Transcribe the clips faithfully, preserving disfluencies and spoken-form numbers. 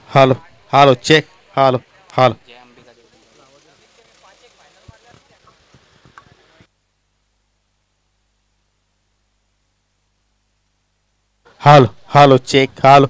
Halo, halo, cek, halo, halo, halo, halo, cek, halo.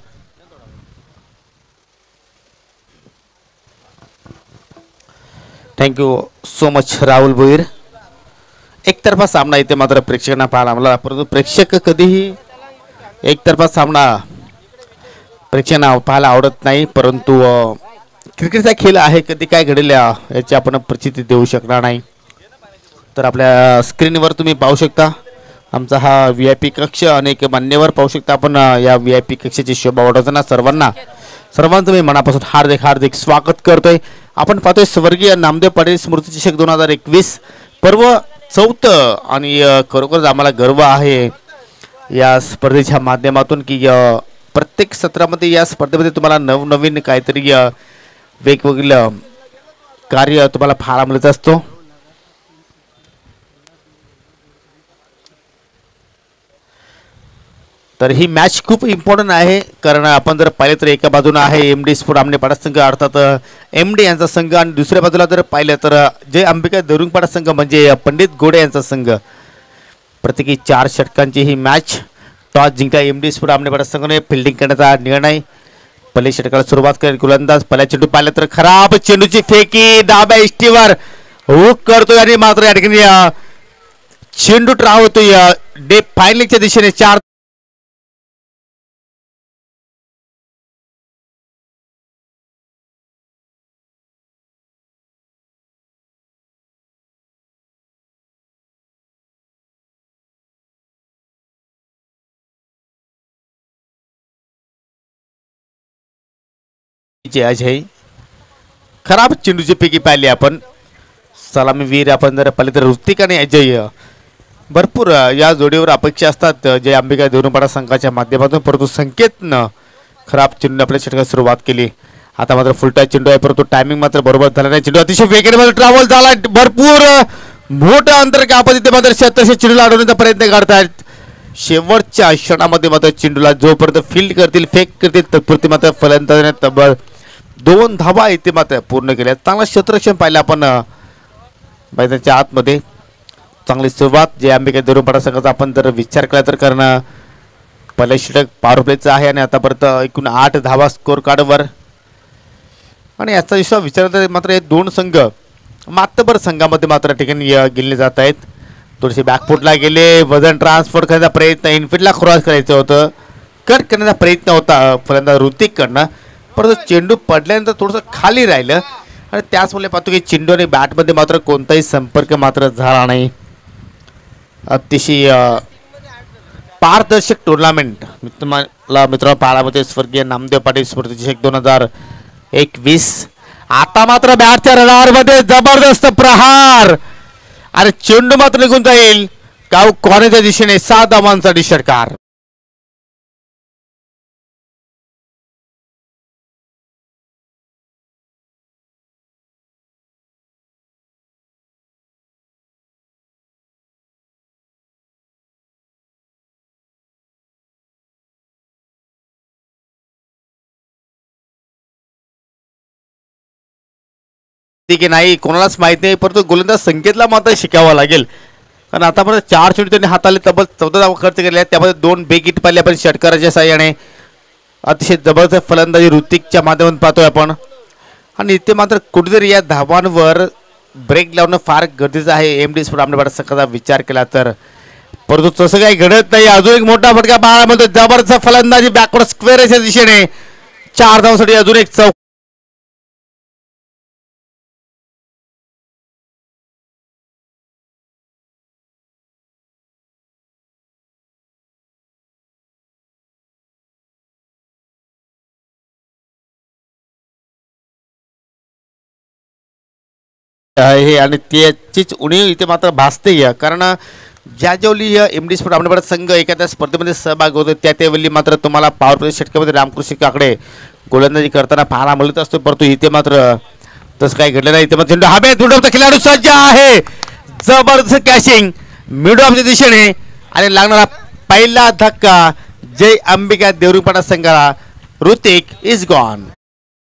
Thank you so much Rahul Bhoir. एकतर्फा सामना इथे मात्र प्रेक्षकांना पाहायला मला, परंतु प्रेक्षक कधीही एकतर्फा सामना प्रेक्षकांना पाहायला आवडत नाही. परंतु अ, क्रिकेटचा खेळ आहे, कधी काय घडेल अ, याची आपण प्रचिती देऊ शकणार नाही. तर आपल्या स्क्रीनवर तुम्ही पाहू शकता आमचा हा व्ही आय पी कक्ष. अनेक मान्यवर पाहू शकता आपण अ, या व्ही आय पी कक्षाची शोभा वाढवताना सर्वांना सर्वांचं मी मनापासून हार्दिक हार्दिक स्वागत करतोय. आपण पाहतोय स्वर्गीय नामदेव पाटील स्मृती चषक दोन हजार एकवीस पर्व चौथं. आणि अ, खरोखरच आम्हाला गर्व आहे या स्पर्धेच्या माध्यमातून की अ, प्रत्येक सत्रामध्ये या स्पर्धेमध्ये तुम्हाला नवनवीन काहीतरी अ, वेगवेगळं कार्य तुम्हाला पाहायला मिळत असतो. तर ही मॅच खूप इम्पॉर्टंट आहे, कारण आपण जर पाहिलं तर एका बाजूला आहे एम डी स्फोट आमनेपाडा संघ अर्थात एम डी यांचा संघ, आणि दुसऱ्या बाजूला जर पाहिलं तर जय अंबिका देवरुंगपाडा संघ म्हणजे पंडित गोडे यांचा संघ. प्रत्येकी चार षटकांची ही मॅच. टॉस जिंकला एम डी स्फोट आमनेपाडा संघाने फिल्डिंग करण्याचा निर्णय. पहिले षटकाला सुरुवात करेल गोलंदाज. पहिल्या चेंडू पाहिलं तर खराब चेंडूची फेकी डाव्या इष्टीवर हुक करतोय, आणि मात्र या ठिकाणी अ, चेंडू ट्राव होतोय डे फायनलच्या दिशेने. चार अजय खराब चेंडूची पैकी पाहिली आपण. सलामी वीर आपण जर पाहिले तर ऋतिक आणि अजय भरपूर अ, या जोडीवर अपेक्षा असतात अ, जय अंबिका देवरुंगपाडा संघाच्या माध्यमातून. परंतु संकेतनं खराब चेंडू आपल्या षटकात सुरुवात केली. आता मात्र फुलटा चेंडू आहे, परंतु टायमिंग मात्र बरोबर झाला नाही. चेंडू अतिशय वेगाने मध्ये ट्रॅव्हल झाला. भरपूर अ, मोठं अंतर कापत इथे मात्र शतशे चेंडूला अडवण्याचा प्रयत्न करतायत. शेवटच्या क्षणामध्ये मात्र चेंडूला जोपर्यंत फील्ड करतील फेक करतील तत्पुरती मात्र फलंदाजाने तब्बल दोन धावा इथे मात्र पूर्ण केल्या. चांगला क्षेत्ररक्षण पाहिलं आपण अ, मैदानाच्या आतमध्ये. चांगली सुरुवात जे अंबिका देवरुंगपाडा संघाचा आपण जर विचार केला तर, कारण पहिलं षटक पॉवर प्लेचं आहे आणि आतापर्यंत एकूण आठ धावा स्कोर कार्डवर. आणि याचा विषय विचार केला तर मात्र हे दोन संघ मातबर संघामध्ये मात्र ठिकाणी अ, गेले जात आहेत. थोडेसे बॅकफुटला गेले, वजन ट्रान्सफर करण्याचा प्रयत्न, इनफिल्डला क्रॉस करायचं होतं, कट करण्याचा प्रयत्न होता फलंदाज ऋतिककडनं. परंतु चेंडू पडल्यानंतर थोडंसं खाली राहिलं, आणि त्याचमुळे पाहतो की चेंडू आणि बॅटमध्ये मात्र कोणताही संपर्क मात्र झाला नाही. अतिशय अ, पारदर्शक टुर्नामेंट तुम्हाला मित्रांनो पाहायला मिळते स्वर्गीय नामदेव पाटील स्मृती चषक दोन हजार एकवीस. आता मात्र बॅटच्या रडारमध्ये जबरदस्त प्रहार, आणि चेंडू मात्र निघून जाईल गाव कॉर्नरच्या दिशेने. सहा धावांसाठी षटकार. ठीक आहे, नाही कोणालाच माहित नाही, परंतु गोलंदाज संकेतला मात्र शिकावं लागेल. कारण आतापर्यंत चार चेंडू त्यांनी हाताले तब्बल चौदा धावा खर्च केले आहेत. त्यामध्ये दोन बेग हिट पाहिले आपण षटकाराच्या साह्याने. अतिशय जबरदस्त फलंदाजी ऋतिकच्या माध्यमातून पाहतोय आपण. आणि इथे मात्र कुठेतरी या धावांवर ब्रेक लावणं फार गरजेचं आहे एम डी स्पोर्ट आमनेपाडा संघाचा विचार केला तर. परंतु तसं काही घडत नाही. अजून एक मोठा फटका पाहायला मिळतो. जबरदस्त फलंदाजी बॅकवर्ड स्क्वेअरच्या दिशेने. चार धावांसाठी अजून एक चौक आहे, आणि त्याचीच उणीव इथे मात्र भासते. कारण ज्या ज्यावेळी एम डी स्पोर्ट आमनेपाडा संघ एखाद्या स्पर्धेमध्ये सहभाग होतो त्या त्यावेळी मात्र तुम्हाला पॉवर प्ले षटकामध्ये रामकृष्ण काकडे गोलंदाजी करताना पाहायला मिळत असतो. परंतु इथे मात्र तसं काही घडलं नाही. इथे मात्र चेंडू हवेत उडवता खेळाडू सज्ज आहे. जबरदस्त कॅशिंग मिड ऑफच्या दिशेने, आणि लागणारा पहिला धक्का जय अंबिका देवरुंगपाडा संघाला. Hrithik is gone.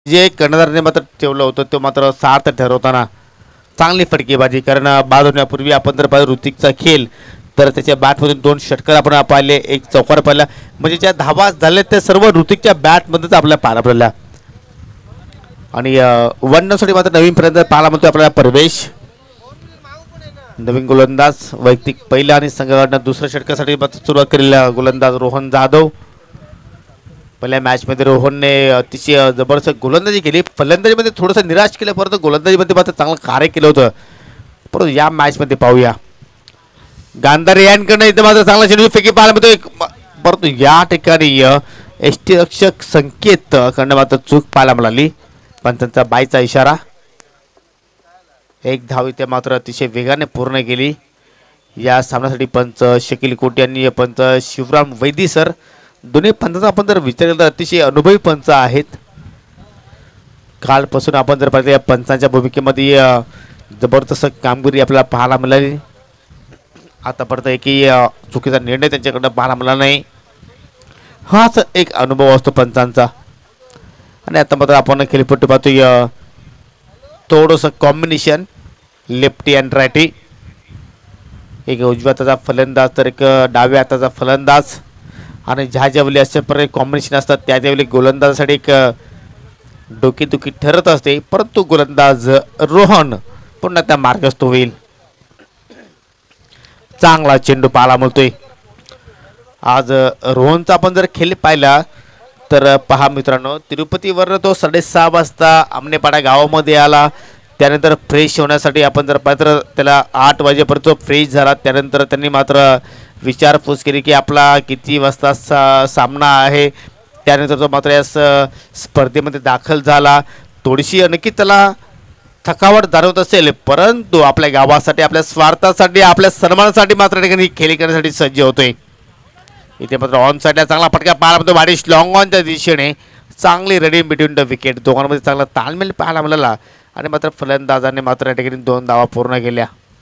जे कर्णधाराने मात्र ठेवलं होतं ते मात्र सार्थ ठरवताना चांगली फटकेबाजी. कारण बाद होण्यापूर्वी आपण जर पाहिलं ऋतिकचा खेळ तर त्याच्या बॅटमधून दोन षटकार आपण पाहिले, एक चौकार पाहिला, म्हणजे ज्या धावा झाल्या त्या सर्व ऋतिकच्या बॅटमध्येच आपल्याला पाहायला पडल्या. आणि वनसाठी मात्र नवीन पर्यंत पाहायला म्हणतो आपल्याला प्रवेश. नवीन गोलंदाज वैयक्तिक पहिला आणि संघाकडनं दुसऱ्या षटकासाठी सुरुवात केलेला गोलंदाज रोहन जाधव. पहिल्या मॅचमध्ये रोहनने अतिशय जबरदस्त गोलंदाजी केली. फलंदाजीमध्ये थोडंसं निराश केलं, परंतु गोलंदाजीमध्ये मात्र चांगलं कार्य केलं होतं. परंतु या मॅचमध्ये पाहूया गांधारे यांकडनं इथे मात्र चांगला चेंडू फेकी पाहायला मिळतो, परंतु या ठिकाणी एस टी रक्षक संकेत कडनं मात्र चूक पाहायला मिळाली. पंचांचा बायचा इशारा. एक धाव इथे मात्र अतिशय वेगाने पूर्ण केली. या सामन्यासाठी पंच शकील कोटी यांनी पंच शिवराम वैदी सर, दोन्ही पंचांचा आपण जर विचार केला तर अतिशय अनुभवी पंच आहेत. कालपासून आपण जर पाहिलं या पंचांच्या भूमिकेमध्ये जबरदस्त कामगिरी आपल्याला पाहायला मिळाली. आतापर्यंत एकही चुकीचा निर्णय त्यांच्याकडनं पाहायला मिळाला नाही. हाच एक अनुभव असतो पंचांचा. आणि आता मात्र आपण खेळपट्टी पाहतोय थोडंसं कॉम्बिनेशन लेफ्टी अँड रायटी. एक उजव्या हाताचा फलंदाज तर एक डाव्या हाताचा फलंदाज. आणि ज्या ज्यावेळी अशा प्रकारे कॉम्बिनेशन असतात त्या त्यावेळी गोलंदाजासाठी एक डोकेदुखी ठरत असते, परंतु गोलंदाज रोहन पुन्हा त्या मार्गस्थ होईल. चांगला चेंडू पाहायला मिळतोय. आज रोहनचा आपण जर खेळ पाहिला तर पहा मित्रांनो, तिरुपतीवर तो साडेसहा वाजता आमनेपाडा गावामध्ये आला. त्यानंतर फ्रेश होण्यासाठी आपण जर पाहिलं त्याला आठ वाजेपर्यंत फ्रेश झाला. त्यानंतर त्यांनी मात्र विचारपूस केली की आपला किती वाजता सा सामना आहे. त्यानंतर तो मात्र या स्पर्धेमध्ये दाखल झाला. थोडीशी नक्की त्याला थकावट जाणवत असेल, परंतु आपल्या गावासाठी, आपल्या स्वार्थासाठी, आपल्या सन्मानासाठी मात्र ठिकाणी खेळी करण्यासाठी सज्ज होतोय. इथे मात्र ऑन साईडला चांगला फटका पाहायला मिळतो. वाडिश लॉंग ऑनच्या दिशेने चांगली रनिंग बिटवीन द विकेट. दोघांमध्ये चांगला ताळमेळ पाहायला मिळाला. आणि मात्र फलंदाजाने मात्र या ठिकाणी दोन धावा पूर्ण केल्या.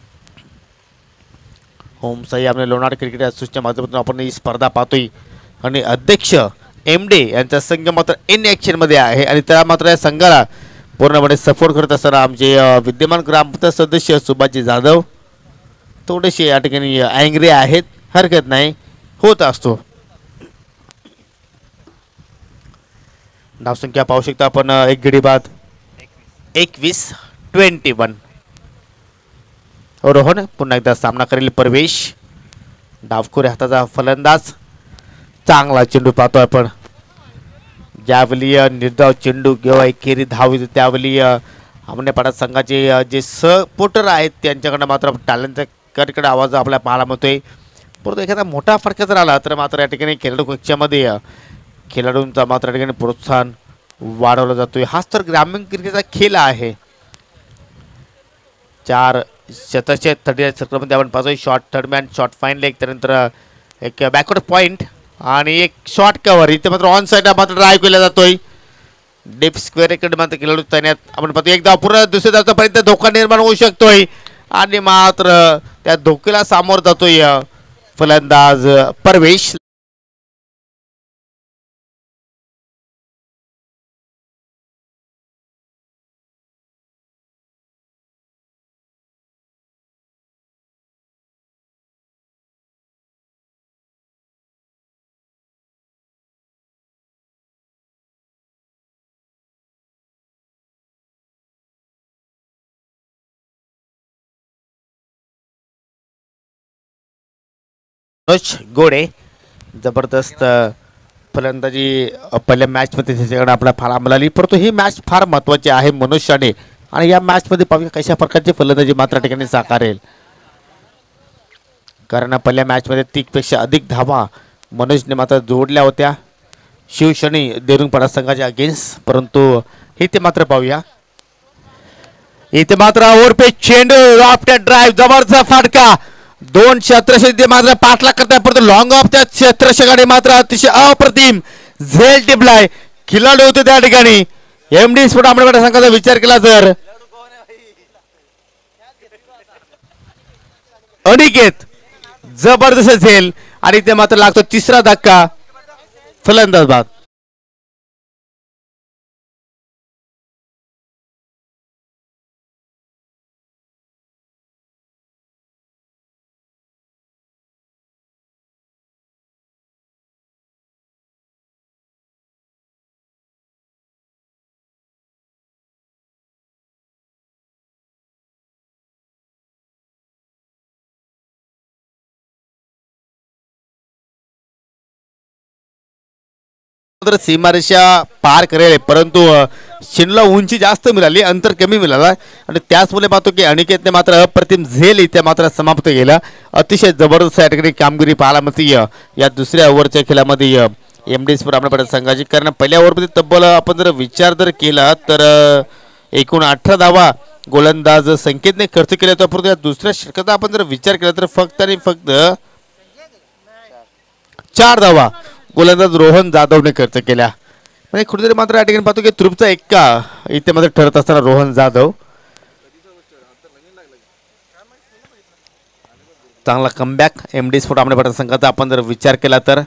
होम साई आपल्या लोणार क्रिकेट असोसिएशनच्या माध्यमातून आपण ही स्पर्धा पाहतोय. आणि अध्यक्ष एम डे यांचा संघ मात्र इन ॲक्शनमध्ये आहे. आणि त्या मात्र या संघाला पूर्णपणे सपोर्ट करत असताना आमचे विद्यमान ग्रामपंचायत सदस्य सुभाषजी जाधव थोडेसे या ठिकाणी अँग्री आहेत. हरकत नाही, होत असतो. धावसंख्या पाहू शकता आपण एक गडी बाद एकवीस ट्वेंटी वन. रोहन पुन्हा एकदा सामना करेल प्रवेश. डावखोरे हाताचा फलंदाज. चांगला चेंडू पाहतो आपण. ज्यावेळी निर्धाव चेंडू किंवा एकेरी धाव येते त्यावेळी आमनेपाडा संघाचे जे सपोर्टर आहेत त्यांच्याकडनं मात्र टाळ्यांचा कडकड आवाज आपल्याला पाहायला मिळतोय. परंतु एखादा मोठा फटका जर आला तर मात्र या ठिकाणी खेळाडू कक्षामध्ये खेळाडूंचा मात्र या ठिकाणी प्रोत्साहन वाढवला जातोय. हाच तर ग्रामीण क्रिकेटचा खेळ आहे. चार शतकचे थर्टी सर्कलमध्ये आपण पाहतोय. Short third man, short fine leg, त्यानंतर एक बॅकवर्ड पॉईंट आणि एक शॉर्ट कव्हर. इथे मात्र ऑन साईडला मात्र ड्राईव्ह केला जातोय. डेप स्क्वेअर इकडे मात्र खेळाडू तैनात आपण पाहतो. एकदा पूर्ण दुसऱ्या धावपर्यंत धोका निर्माण होऊ शकतोय आणि मात्र त्या धोक्याला सामोर जातोय फलंदाज प्रवेश. गोडे जबरदस्त फलंदाजी पहिल्या मॅचमध्ये त्याच्याकडे आपल्याला फार मिळाली. परंतु ही मॅच फार महत्त्वाची आहे मनुष्याने. आणि या मॅचमध्ये पाहूया कशा प्रकारची फलंदाजी मात्र ठिकाणी साकारेल. कारण पहिल्या मॅचमध्ये तीसपेक्षा अधिक धावा मनोजने मात्र जोडल्या होत्या शिवशनी देरुंगपाडा संघाच्या अगेन्स्ट. परंतु इथे मात्र पाहूया, इथे मात्र ओरपे चेंडू आफ्टर ड्राईव्ह जबरदस्त फटका. दोन क्षेत्रशक मात्र पाठलाग करताय, परंतु लॉंग ऑफ त्या क्षेत्रशकाने मात्र अतिशय अप्रतिम झेल टिपलाय. खिलाडू होते त्या ठिकाणी. एमडी स्फोट आमनेपाडा संघाचा विचार केला तर अनिकेत जबरदस्त झेल. आणि ते मात्र लागतो तिसरा धक्का फलंदाज बाद. तर सीमारेषा पार करेल, परंतु चेंडूला उंची जास्त मिळाली, अंतर कमी मिळाला आणि त्याचमुळे पाहतो की अनिकेतने मात्र अप्रतिम झेल इथे मात्र समाप्त केला. अतिशय जबरदस्त या ठिकाणी कामगिरी पाहायला मिळते या दुसऱ्या ओव्हरच्या खेळामध्ये एम डी स्पोर्ट आपल्या संघाची. कारण पहिल्या ओव्हरमध्ये तब्बल आपण जर विचार जर केला तर एकूण अठरा धावा गोलंदाज संकेतने खर्च केला होता, परंतु या दुसऱ्या षटकाचा आपण जर विचार केला तर फक्त आणि फक्त चार धावा गोलंदाज रोहन जाधवने खर्च केल्या. म्हणजे कुठेतरी मात्र या ठिकाणी पाहतो की तृप्तचा एक्का इथे मात्र ठरत असताना रोहन जाधव चांगला कमबॅक एम डी स्पोर्ट आपल्या संघाचा आपण जर विचार केला तर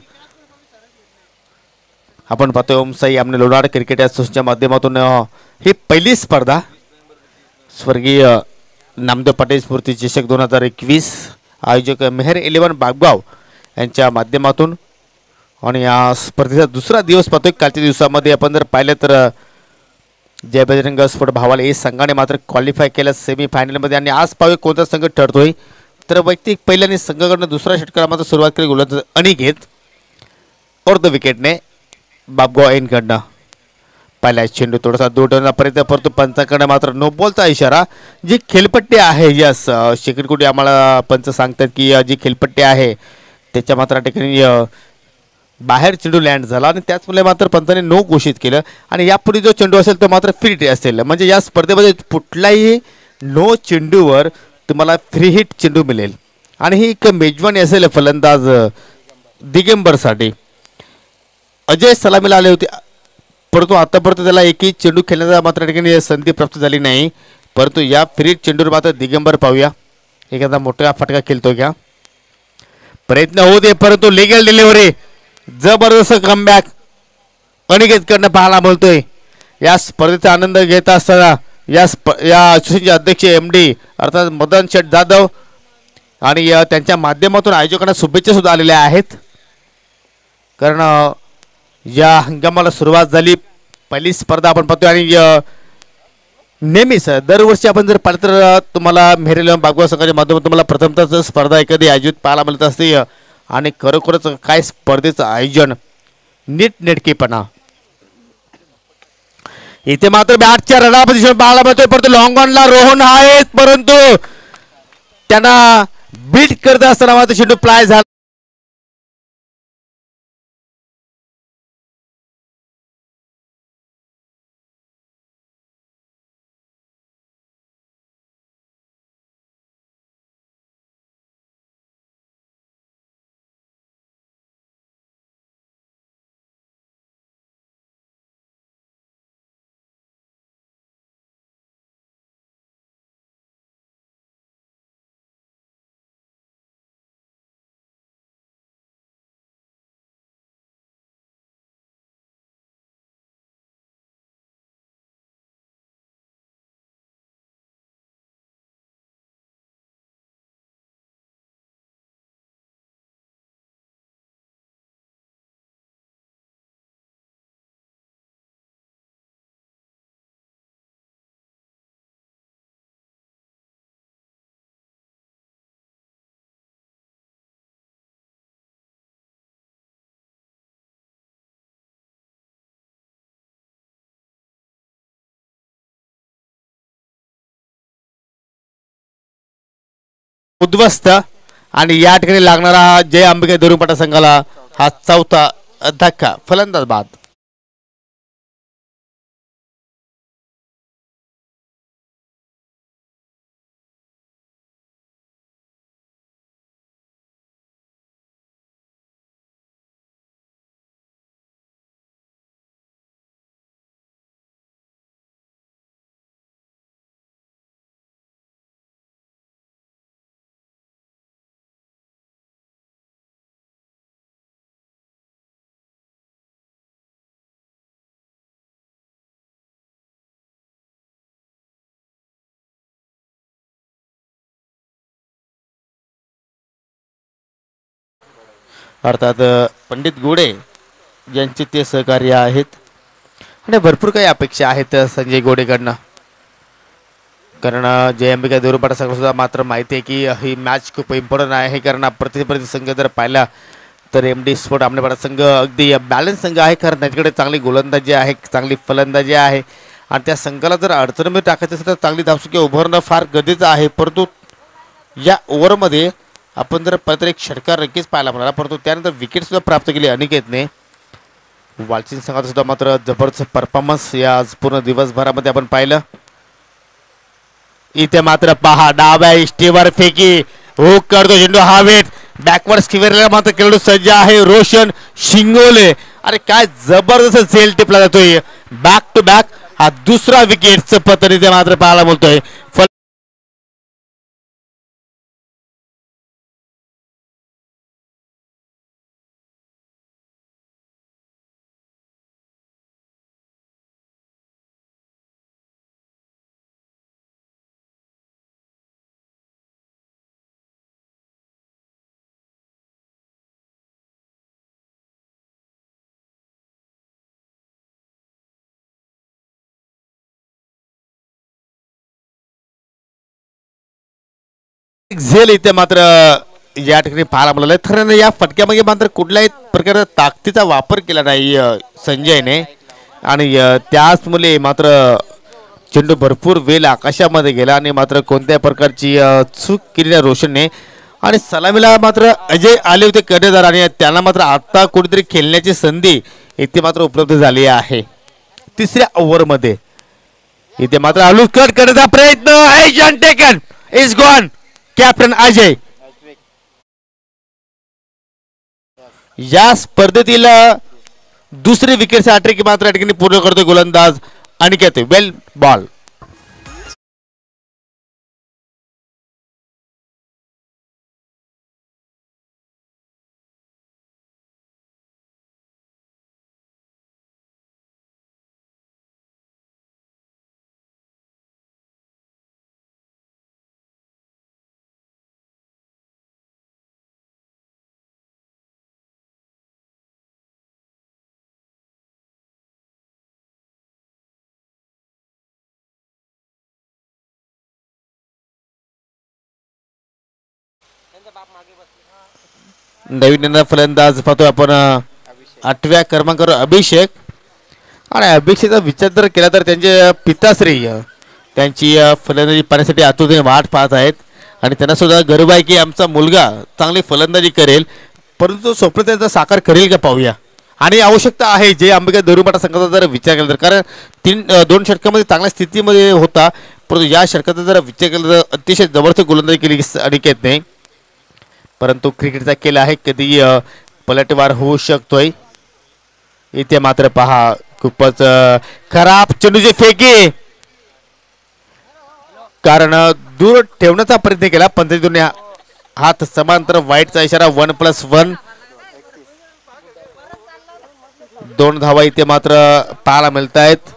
आपण पाहतोय ओमसाई आमने लोणाड क्रिकेट असोसिएशनच्या माध्यमातून ही पहिली स्पर्धा स्वर्गीय नामदेव पाटील स्मृती चषक दोन हजार एकवीस आयोजक मेहर इलेव्हन बागगाव यांच्या माध्यमातून आणि या स्पर्धेचा दुसरा दिवस पाहतोय. कालच्या दिवसामध्ये आपण जर पाहिलं तर जय बजरंग स्पोर्ट भावाला ए संघाने मात्र क्वालिफाय केलं सेमीफायनलमध्ये आणि आज पाहूया कोणता संघ ठरतोय. तर वैयक्तिक पहिल्याने संघाकडनं दुसऱ्या षटकाला मात्र सुरुवात केली गोलंदाज अनिकेत अर्ध विकेटने बाबगाव एनकडनं. पहिला चेंडू थोडासा दूर ठेवण्याचा प्रयत्न परंतु पंचाकडे मात्र नो बॉलचा इशारा. जी खेळपट्टी आहे यस शेखर कुठे आम्हाला पंच सांगतात की जी खेळपट्टी आहे त्याच्या मात्र ठिकाणी बाहेर चेंडू लँड झाला आणि त्याचमुळे मात्र पंचाने नो घोषित केलं आणि यापुढे जो चेंडू असेल तो मात्र फ्री हिट असेल. म्हणजे या स्पर्धेमध्ये कुठल्याही नो चेंडूवर तुम्हाला फ्री हिट चेंडू मिळेल आणि ही एक मेजवानी असेल फलंदाज दिगंबरसाठी. अजय सलामीला आले होते परंतु आतापर्यंत त्याला एकही चेंडू खेळण्याचा मात्र ठिकाणी संधी प्राप्त झाली नाही, परंतु या फ्री हिट चेंडूवर मात्र दिगंबर पाहूया एखादा मोठा फटका खेळतो घ्या. प्रयत्न होऊ दे परंतु लिगल डिलिव्हरी जबरदस्त कमबॅक अनिकेतकडनं पाहायला मिळतोय. या स्पर्धेचा आनंद घेत असताना या स्प या असोसिएशनचे अध्यक्ष एम डी अर्थात मदन शेठ जाधव आणि त्यांच्या माध्यमातून आयोजकांना शुभेच्छा सुद्धा आलेल्या आहेत. कारण या हंगामाला सुरुवात झाली, पहिली स्पर्धा आपण पाहतोय आणि नेहमीच दरवर्षी आपण जर पाहिलं तर तुम्हाला मेहर बागवा संघाच्या माध्यमातून तुम्हाला प्रथमतःच स्पर्धा एखादी आयोजित पाहायला मिळत असते आणि खरोखरच काय स्पर्धेचं आयोजन नीट नेटकेपणा. इथे मात्र बॅटच्या रडा पोझिशन पाहायला मिळतोय परंतु लॉंग ऑनला रोहन आहेत परंतु त्यांना बीट करत असताना मात्र चेंडू प्लाय झाला. उद्ध्वस्त आणि या ठिकाणी लागणारा जय अंबिका धुरुपटा संघाला हा चौथा धक्का. फलंदाज बाद. अर्थात पंडित गोडे यांचे ते सहकार्य आहेत आणि भरपूर काही अपेक्षा आहेत संजय गोडेकडनं. कारण जय अंबिका धुरुपटा संघाला सुद्धा मात्र माहिती आहे की ही मॅच खूप इम्पॉर्टंट आहे. कारण प्रतिस्पर्धी संघ जर पाहिला तर एम डी स्पोर्ट आमनेपाडा संघ अगदी बॅलन्स संघ आहे, कारण त्यांच्याकडे चांगली गोलंदाजी आहे, चांगली फलंदाजी आहे आणि त्या संघाला जर अडचणीमध्ये टाकायचं असेल तर चांगली धावसंख्या उभारणं फार गरजेचं आहे. परंतु या ओव्हरमध्ये आपण जर परत एक षटकार नक्कीच पाहायला मिळाला, परंतु त्यानंतर विकेटसुद्धा प्राप्त केली अनिकेतने. वालचिंग संघाचा सुद्धा मात्र जबरदस्त परफॉर्मन्स या आज पूर्ण दिवसभरामध्ये आपण पाहिलं. इथे मात्र पहा डाव्या इष्टीवर फेकी हुक करतो चेंडू हवेत, बॅकवर्ड स्क्वेअरला मात्र खेळाडू सज्ज आहे रोशन शिंगोले. अरे काय जबरदस्त झेल टिपला जातोय, बॅक टू बॅक हा दुसरा विकेटचं पतन इथे मात्र पाहायला मिळतोय. झेल इथे मात्र या ठिकाणी पाहायला मिळालं. खरं या फटक्यामध्ये मात्र कुठल्याही प्रकारचा ताकदीचा वापर केला नाही संजयने आणि त्याचमुळे मात्र चेंडू भरपूर वेळ आकाशामध्ये गेला आणि मात्र कोणत्याही प्रकारची चूक केली नाही रोशनने. आणि सलामीला मात्र अजय आले होते कर्णधार आणि त्यांना मात्र आता कुठेतरी खेळण्याची संधी इथे मात्र उपलब्ध झाली आहे तिसऱ्या ओव्हरमध्ये. इथे मात्र हलूच कट करण्याचा प्रयत्न taken is gone. Captain Ajay या स्पर्धेतील दुसरी विकेटची हॅट्रिक मात्र या ठिकाणी पूर्ण करतोय गोलंदाज अनिकेत. वेल बॉल. नवीन फलंदाज पाहतोय आपण आठव्या क्रमांकावर अभिषेक. आणि अभिषेकचा विचार जर केला तर त्यांचे पिताश्री त्यांची फलंदाजी पाहण्यासाठी आतुरतेने वाट पाहत आहेत आणि त्यांना सुद्धा गर्व आहे की आमचा मुलगा चांगली फलंदाजी करेल, परंतु स्वप्न त्यांचा साकार करेल का पाहूया. आणि आवश्यकता आहे जे अंबिका देवरुपाटा संघाचा जर विचार केला तर, कारण तीन दोन षटकामध्ये चांगल्या स्थितीमध्ये होता, परंतु या षटकाचा जर विचार केला तर अतिशय जबरदस्त गोलंदाजी केली अनिकेतने. परंतु क्रिकेटचा केला आहे, कधी पलटवार होऊ शकतोय. इथे मात्र पहा खूपच खराब चेंडूची फेकी, कारण दूर ठेवण्याचा प्रयत्न केला पण त्यातून हात समांतर वाईटचा इशारा. वन प्लस वन दोन धावा इथे मात्र पाहायला मिळत आहेत.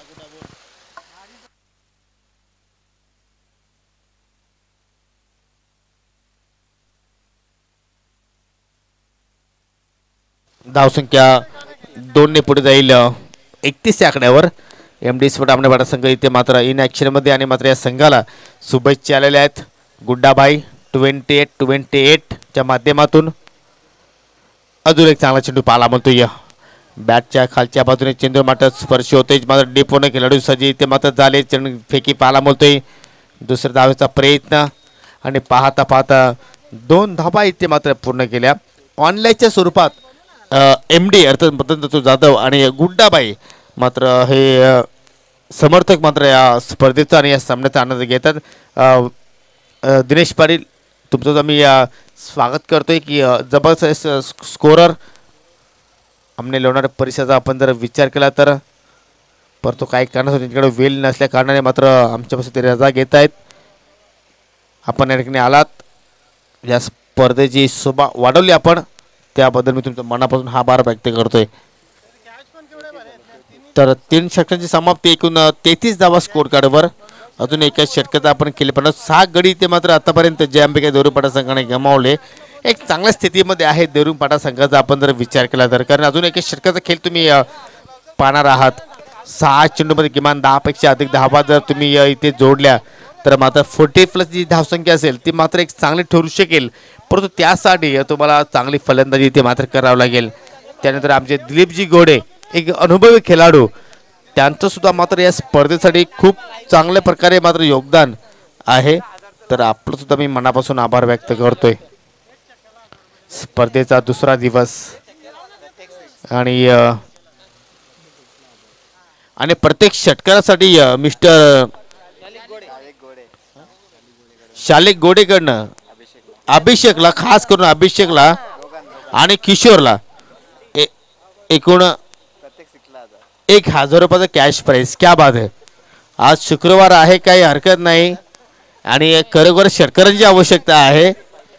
धावसंख्या दोनने पुढे जाईल एकतीस या आकड्यावर. एम डी स्पोर्ट आमनेपाडा संघ इथे मात्र इन ॲक्शनमध्ये आणि मात्र या संघाला शुभेच्छा आलेल्या आहेत गुड्डाबाई ट्वेंटी एट ट्वेंटी एटच्या माध्यमातून. अजून एक चांगला चेंडू पाहायला म्हणतो या बॅटच्या खालच्या बाजूने चेंडू मात्र स्पर्श होते, मात्र डेपोने खेळाडू सजी इथे मात्र झाले चेंडू फेकी पाहायला म्हणतोय. दुसऱ्या धावेचा प्रयत्न आणि पाहता पाहता दोन धावा इथे मात्र पूर्ण केल्या. ऑनलाईनच्या स्वरूपात एम डी अर्थात मदन जाधव आणि गुड्डाबाई मात्र हे समर्थक मात्र या स्पर्धेचा आणि या सामन्याचा आनंद घेतात. दिनेश पाटील तुमचं मी स्वागत करतोय की जबरदस्त स्कोरर आमने लोणार परिसराचा आपण जर विचार केला तर, परंतु काही कारणास्तव त्यांच्याकडे वेळ नसल्या कारणाने मात्र आमच्यापासून ते रजा घेत आहेत. आपण या ठिकाणी आलात, या स्पर्धेची शोभा वाढवली आपण, त्याबद्दल मी तुमच्या मनापासून आभार व्यक्त करतोय. तर तीन षटकांची समाप्ती एकूण तेहतीस धावा स्कोर कार्डवर. अजून एका षटकाचा आपण केले पण सहा गडी ते मात्र आतापर्यंत जय अंबिका देवरुपाटा संघाने गमावले. एक चांगल्या स्थितीमध्ये आहे देवरुपाटा संघाचा आपण जर विचार केला तर, कारण अजून एका षटकाचा खेळ तुम्ही पाहणार आहात. सहा चेंडूमध्ये किमान दहापेक्षा अधिक धावा जर तुम्ही इथे जोडल्या तर मात्र फोर्टी प्लस जी धावसंख्या असेल ती मात्र एक चांगली ठरू शकेल, परंतु त्यासाठी तुम्हाला चांगली फलंदाजी इथे मात्र करावं लागेल. त्यानंतर आमचे दिलीपजी गोडे एक अनुभवी खेळाडू, त्यांचं सुद्धा मात्र या स्पर्धेसाठी खूप चांगल्या प्रकारे मात्र योगदान आहे. तर आपलं सुद्धा मी मनापासून आभार व्यक्त करतोय. स्पर्धेचा दुसरा दिवस आणि आणि प्रत्येक षटकारासाठी मिस्टर शालिक गोडेकडनं अभिषेकला, खास करून अभिषेकला आणि किशोरला एकूण एक हजार रुपयाचा कॅश प्राइस. क्या बात आहे. आज शुक्रवार आहे, काही हरकत नाही आणि खरोखर षटकारांची आवश्यकता आहे.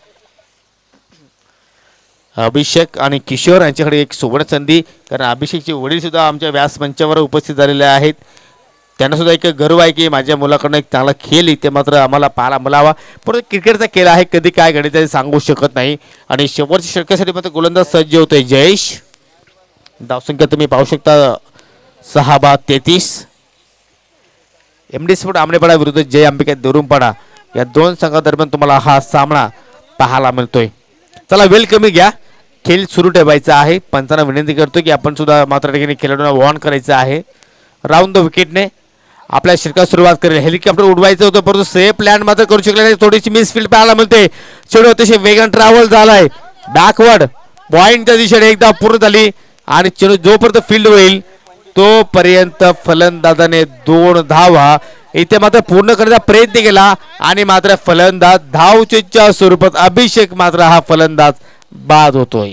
अभिषेक आणि किशोर यांच्याकडे एक सुवर्ण संधी, कारण अभिषेकचे वडील सुद्धा आमच्या व्यासमंचावर उपस्थित झालेले आहेत. त्यांना सुद्धा एक गर्व आहे की माझ्या मुलाकडनं एक चांगला खेळ इथे मात्र आम्हाला पाहायला मिळावा. परंतु क्रिकेटचा खेळ आहे, कधी काय घडे ते सांगू शकत नाही. आणि शेवटच्या षटकासाठी मात्र गोलंदाज सज्ज होतोय जयेश. धावसंख्या तुम्ही पाहू शकता सहा बा तेहतीस. एम डी स्पोर्ट आमनेपाडा विरुद्ध जय अंबिका देवरुमपाडा या दोन संघादरम्यान तुम्हाला हा सामना पाहायला मिळतोय. चला वेळ कमी घ्या, खेळ सुरू ठेवायचा आहे. पंचांना विनंती करतो की आपण सुद्धा मात्र ठिकाणी खेळाडूंना वॉर्न करायचं आहे. राऊंड द विकेटने आपल्या षटकात सुरुवात करेल. हेलिकॉप्टर उडवायचं होतं परंतु सेफ लँड मात्र करू शकले नाही. थोडीशी मिसफील्ड पाहायला मिळते. चेंडू अतिशय वेगान ट्रॅव्हल झालाय बॅकवर्ड पॉइंटच्या दिशेने एकदा पूर्ण झाली आणि चेंडू जोपर्यंत फील्ड होईल तोपर्यंत फलंदाजाने दोन धावा इथे मात्र पूर्ण करण्याचा प्रयत्न केला आणि मात्र फलंदाज धावचेच्या स्वरूपात अभिषेक मात्र हा फलंदाज बाद होतोय.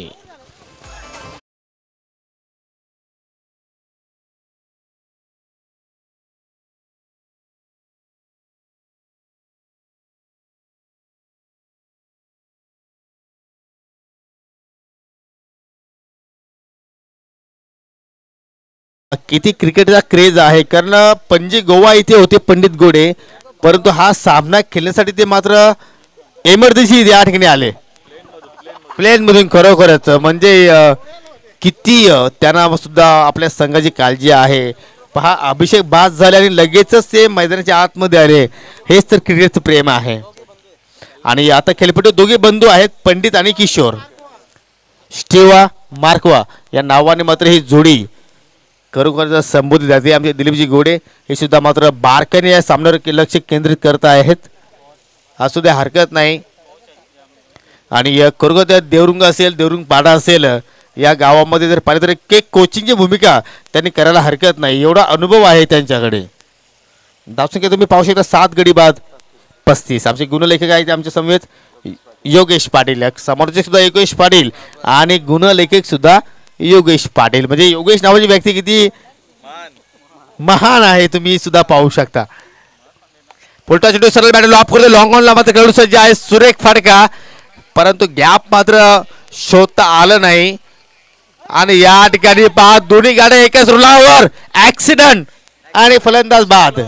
किती क्रिकेटचा क्रेज आहे, कारण पणजी गोवा इथे होते पंडित गोडे, परंतु हा सामना खेळण्यासाठी ते मात्र एमर्जन्सी या ठिकाणी आले प्लेन मधून. खरोखरच म्हणजे किती त्यांना सुद्धा आपल्या संघाची काळजी आहे. पहा अभिषेक बाद झाले आणि लगेचच ते मैदानाच्या आतमध्ये आले. हेच तर क्रिकेटचं प्रेम आहे. आणि आता खेळपट्टी दोघे बंधू आहेत, पंडित आणि किशोर. स्टीवा मार्कवा या नावाने मात्र ही जोडी खरोखर संबोधित जाते. आमचे दिलीपजी गोडे हे सुद्धा मात्र बारकाईने या सामन्यावर लक्ष केंद्रित करत आहेत. असू द्या, हरकत नाही. आणि खरोखर देवरुंग असेल, देवरुंग पाडा असेल, या गावामध्ये जर पाहिलं तर एक कोचिंगची भूमिका त्यांनी करायला हरकत नाही. एवढा अनुभव आहे त्यांच्याकडे. धावसंख्या तुम्ही पाहू शकता सात गडी बाद पस्तीस. आमचे गुणलेखक आहेत आमच्या समवेत योगेश पाटील, समर्थक सुद्धा योगेश पाटील आणि गुणलेखक सुद्धा योगेश पाटील. म्हणजे योगेश नावाची व्यक्ती किती महान आहे तुम्ही सुद्धा पाहू शकता. पुलटा चेंडू सरळ बॅट लॉप करतो. लॉंग ऑनला मात्र खेळू सज्ज आहे. सुरेख फटका, परंतु गॅप मात्र शोधता आलं नाही. आणि या ठिकाणी पहा दोन्ही गाड्या एकाच रुलावर ऍक्सिडेंट आणि फलंदाज बाद.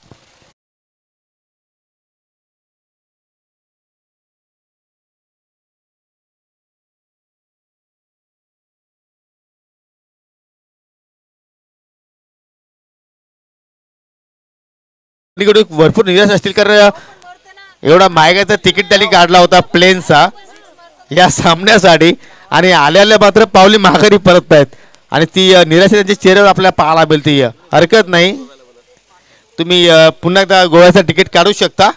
भरपूर निराश असतील, कारण एवढा महागाचा तिकीट त्यांनी काढला होता प्लेनचा या सामन्यासाठी आणि आल्याला मात्र पावली माघारी परत आहेत आणि ती निराशा त्यांच्या चेहऱ्यावर आपल्याला पाहायला मिळते. हरकत नाही, तुम्ही पुन्हा एकदा गोव्याचं तिकीट काढू शकता.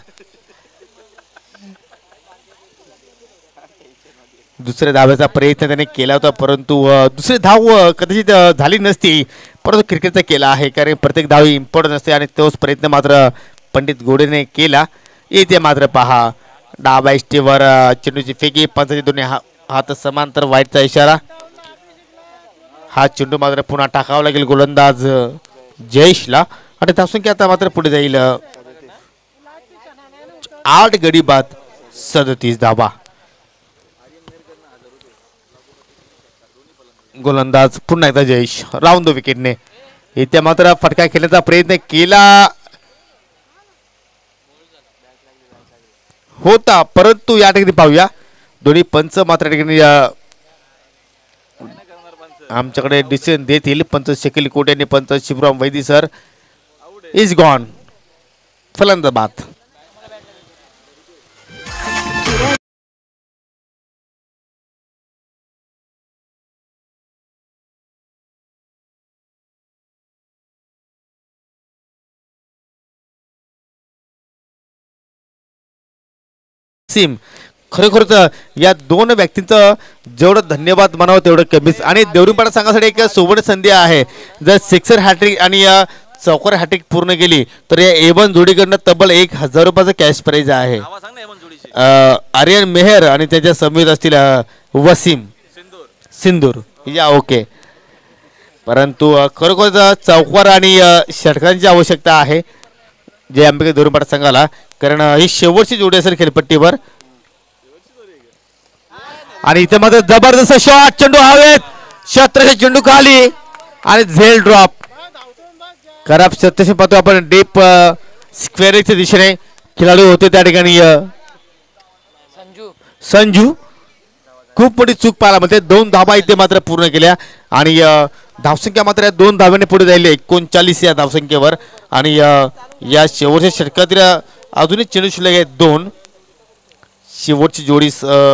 दुसऱ्या धाव्याचा प्रयत्न त्याने केला होता, परंतु दुसरी धाव कदाचित झाली नसती, परंतु क्रिकेटचा केला आहे कारण प्रत्येक धाव इम्पॉर्टंट असते आणि तोच प्रयत्न मात्र पंडित गोडेने केला. येथे मात्र पहा डावा इष्टीवर चेंडूची फेकी, पंचाची दोन्ही हा हात समांतर, वाईटचा इशारा. हा चेंडू मात्र पुन्हा टाकावा लागेल गोलंदाज जयेशला आणि धावसंख्या आता मात्र पुढे जाईल आठ गडी बाद सदतीस धावा. गोलंदाज पुन्हा एकदा जयेश राऊंड द विकेटने. इथे मात्र फटका खेळण्याचा प्रयत्न केला होता, परंतु या ठिकाणी पाहूया दोन्ही पंच मात्र ठिकाणी आमच्याकडे डिसिजन देतील. पंच शकील कोटे आणि पंच Shivram Vaidi sir. Is gone फलंदाज बाद. वसीम. खरोखरच या दोन व्यक्तींचं जेवढं धन्यवाद म्हणावं तेवढं कमीच. आणि देवरुखपाडा संघासाठी एक सुवर्ण संधी आहे. जर सिक्सर हॅट्रिक आणि चौकार हॅट्रिक पूर्ण केली तर या एवन जोडीकडनं तब्बल एक हजार रुपयाचं कॅश प्राईज आहे. आर्यन मेहर आणि त्याच्या समवेत असतील वसीम सिंदूर या ओके. परंतु खरोखर चौकार आणि षटकांची आवश्यकता आहे जे अंबिका देवरुखपाडा संघाला, कारण ही शेवटची जोडी असेल खेळपट्टीवर. आणि इथे मात्र जबरदस्त शॉट, चेंडू हवेत, शत्रचे चेंडू खाली आणि झेल ड्रॉप. खराब सत्यशी पाहतो आपण डीप स्क्वेअरच्या दिशेने खेळाडू होते त्या ठिकाणी संजू. खूप मोठी चूक पाहायला मिळते. दोन धाबा इथे मात्र पूर्ण केल्या आणि धावसंख्या मात्र दोन धाब्याने पुढे जाईल एकोणचाळीस या धावसंख्येवर. आणि या शेवटच्या षटकातील अजूनही चेंडू शिल्लक आहेत दोन. शेवटची जोडी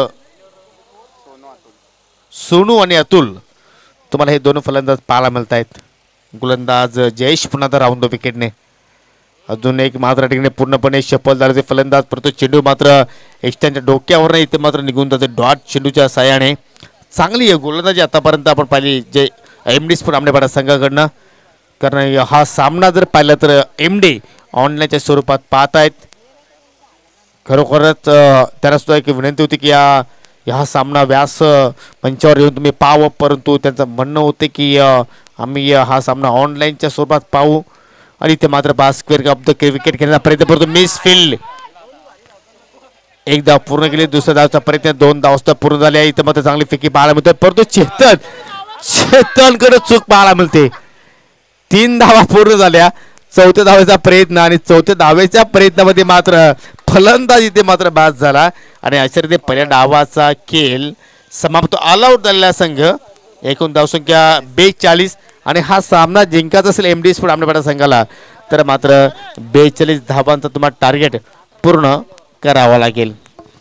सोनू आणि अतुल तुम्हाला हे दोन फलंदाज पाहायला मिळत आहेत. गोलंदाज जयेश पुन्हा राऊंड विकेटने. अजून एक मात्र ठिकाणी पूर्णपणे शफल झाल्याचे फलंदाज, परंतु चेंडू मात्र एक्स्टॅनच्या डोक्यावर इथे मात्र निघून जाते डॉट चेंडूच्या साह्याने. चांगली गोलंदाजी आतापर्यंत आपण पाहिली जे एम डी स्पोर्ट आमनेपाडा संघाकडनं. कारण हा सामना जर पाहिला तर एम डी ऑनलाईनच्या स्वरूपात पाहत आहेत. खरोखरच त्यांना सुद्धा एक विनंती होती की या हा सामना व्यास मंचावर येऊन तुम्ही पाहावं, परंतु त्यांचं म्हणणं होते की आम्ही हा सामना ऑनलाईनच्या स्वरूपात पाहू. आणि इथे मात्र पाच स्क्वेअर ऑफ द विकेट घेण्याचा प्रयत्न करतो. मिस फील्ड, एक धाव पूर्ण केली, दुसऱ्या धावचा प्रयत्न, दोन धाव पूर्ण झाले. इथे मात्र चांगली फेकी पाहायला मिळते, परंतु चेतन चेतनकडे चूक पाहायला मिळते. तीन धावा पूर्ण झाल्या, चौथ्या धावेचा प्रयत्न आणि चौथ्या धावेच्या प्रयत्नामध्ये मात्र फलंदाज इथे मात्र बाद झाला. आणि अशा रीती पहिल्या डावाचा खेळ समाप्त. ऑल आउट झालेला संघ, एकूण धावसंख्या बेचाळीस. आणि हा सामना जिंकायचा असेल एम डी स्पोर्ट आमनेपाडा संघाला तर मात्र बेचाळीस धावांचा तुम्हाला टार्गेट पूर्ण करावा लागेल.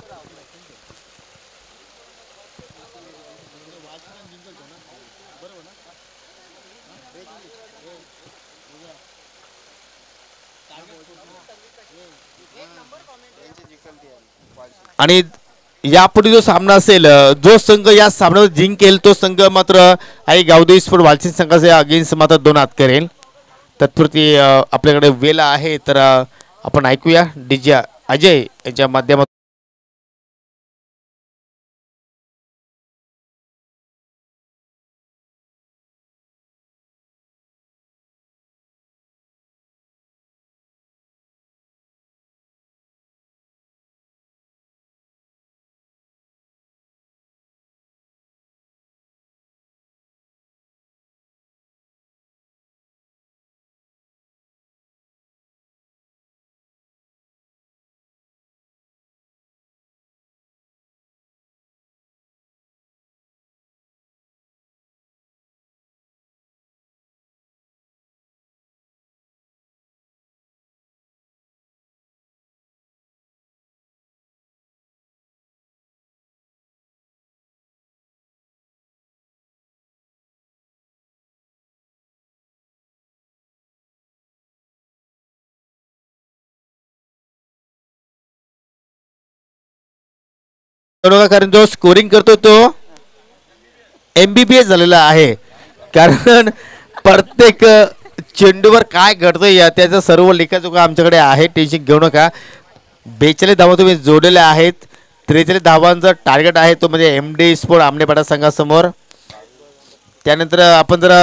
आणि यापुढे जो सामना असेल, जो संघ या सामन्यावर जिंकेल तो संघ मात्र आई गावदेवी स्पोर्ट वालचिंद संघाचे अगेन्स्ट मात्र दोन हात करेल. तत्पुरती आपल्याकडे वेळ आहे तर आपण ऐकूया डीजे अजय यांच्या माध्यमातून. कारण जो स्कोरिंग करतो तो एमबीबीएस झालेला आहे. कारण प्रत्येक चेंडूवर काय घडतंय या त्याचा सर्व लेखाजोखा आमच्याकडे आहे, टेन्शन घेऊ नका. बेचाळीस धावा तुम्ही जोडलेल्या आहेत. त्रेचाळीस धावांचा टार्गेट आहे तो म्हणजे एम डी स्पोर्ट आमनेपाडा संघासमोर. त्यानंतर आपण जर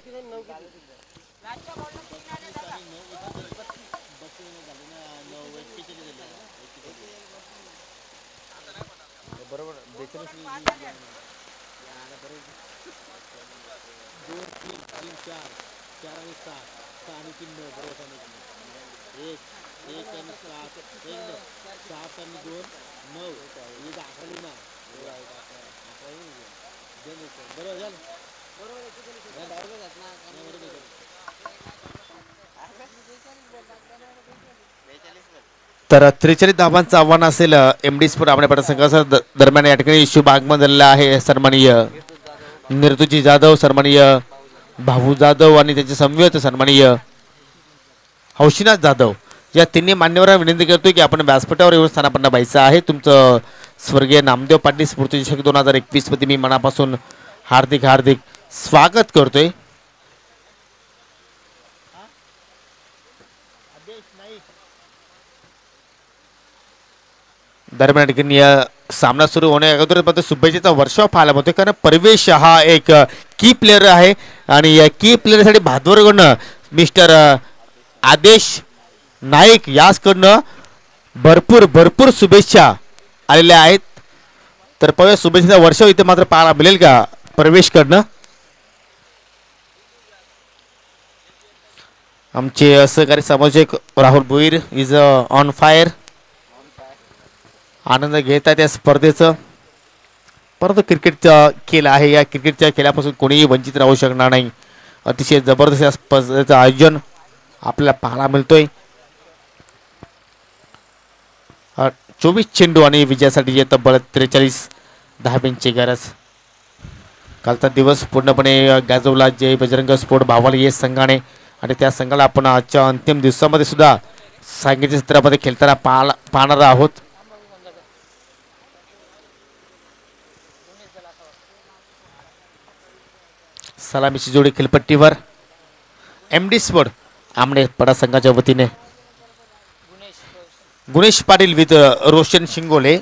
तर त्रेचाळीस धावांचं आव्हान असेल एम डी स्पोर्ट आमनेपाडा संघाचा. दरम्यान या ठिकाणी शुभ आगमन झालेलं आहे सन्माननीय निर्तुजी जाधव, सन्माननीय भाऊ जाधव आणि त्यांचे समवेत सन्माननीय हौशीनाथ जाधव या तिन्ही मान्यवरांना विनंती करतोय की आपण व्यासपीठावर येऊन स्थानापन्न व्हायचं आहे. तुमचं स्वर्गीय नामदेव पाटील स्फूर्ती चषक दोन हजार एकवीस मध्ये मी मनापासून हार्दिक हार्दिक स्वागत करतोय. दरम्यान ठिकाणी सामना सुरू होण्या अगोदर मात्र शुभेच्छेचा वर्षाव पाहायला मिळतोय, कारण परवेश हा एक की प्लेअर आहे आणि या की प्लेअरसाठी भादवरकडनं मिस्टर आदेश नाईक याचकडनं भरपूर भरपूर शुभेच्छा आलेल्या आहेत. तर पाहूया शुभेच्छेचा वर्षाव इथे मात्र पाहायला मिळेल का परवेशकडनं. आमचे सहकारी समालोचक Rahul Bhoir is on fire, आनंद घेत आहे त्या स्पर्धेचं. परंतु क्रिकेटचा खेळ आहे, या क्रिकेटच्या खेळापासून कोणीही वंचित राहू शकणार नाही. अतिशय जबरदस्त या स्पर्धेचं आयोजन आपल्याला पाहायला मिळतोय. चोवीस चेंडू आणि विजयासाठी जे तब्बल त्रेचाळीस धाब्यांची गरज. कालचा दिवस पूर्णपणे गाजवला जय बजरंग स्पोर्ट भावाली या संघाने, आणि त्या संघाला आपण आजच्या अंतिम दिवसामध्ये सुद्धा सांगीच्या चित्रामध्ये खेळताना पाहला पाहणार आहोत. सलामीची जोडी खेळपट्टीवर एम डी स्पोर्ट आमने पडा संघाच्या वतीने गुणेश पाटील विथ रोशन शिंगोले.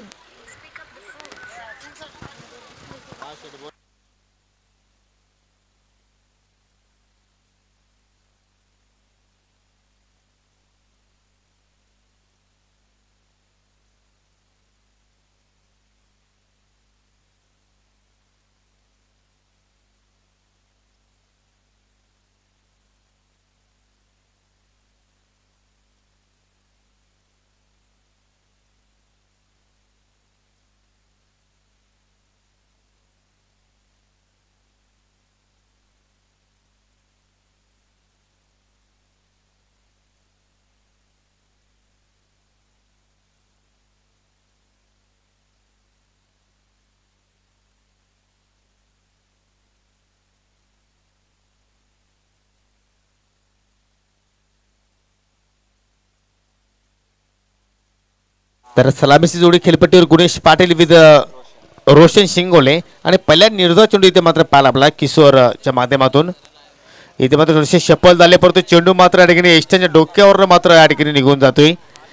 तर सलामीची जोडी खेळपट्टीवर गुणेश पाटील विथ रोशन शिंगोले, आणि पहिल्या निर्धाव चेंडू इथे मात्र पाहायला आपला किशोरच्या माध्यमातून. इथे मात्र थोडेसे शपल झाले, परंतु चेंडू मात्र या ठिकाणी एस्टनच्या डोक्यावर मात्र या ठिकाणी निघून जातोय.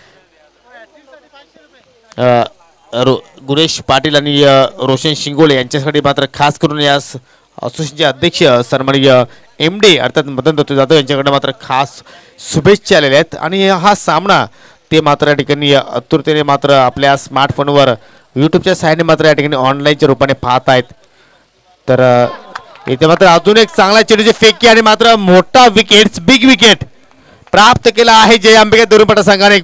गुणेश पाटील आणि रोशन शिंगोले यांच्यासाठी मात्र खास करून या असोसिएशनचे अध्यक्ष सन्माननीय एम डी अर्थात मदन दत्त जाधव यांच्याकडे मात्र खास शुभेच्छा आलेल्या आहेत. आणि हा सामना ते मात्र या ठिकाणी आतुरतेने मात्र आपल्या स्मार्टफोनवर यूट्यूबच्या साहाय्याने मात्र या ठिकाणी ऑनलाईनच्या रूपाने पाहत आहेत. तर इथे मात्र अजून एक चांगला चेंडूची फेकी आणि मात्र मोठा विकेट बिग विकेट प्राप्त केला आहे जय अंबिका दोरपटा संघाने.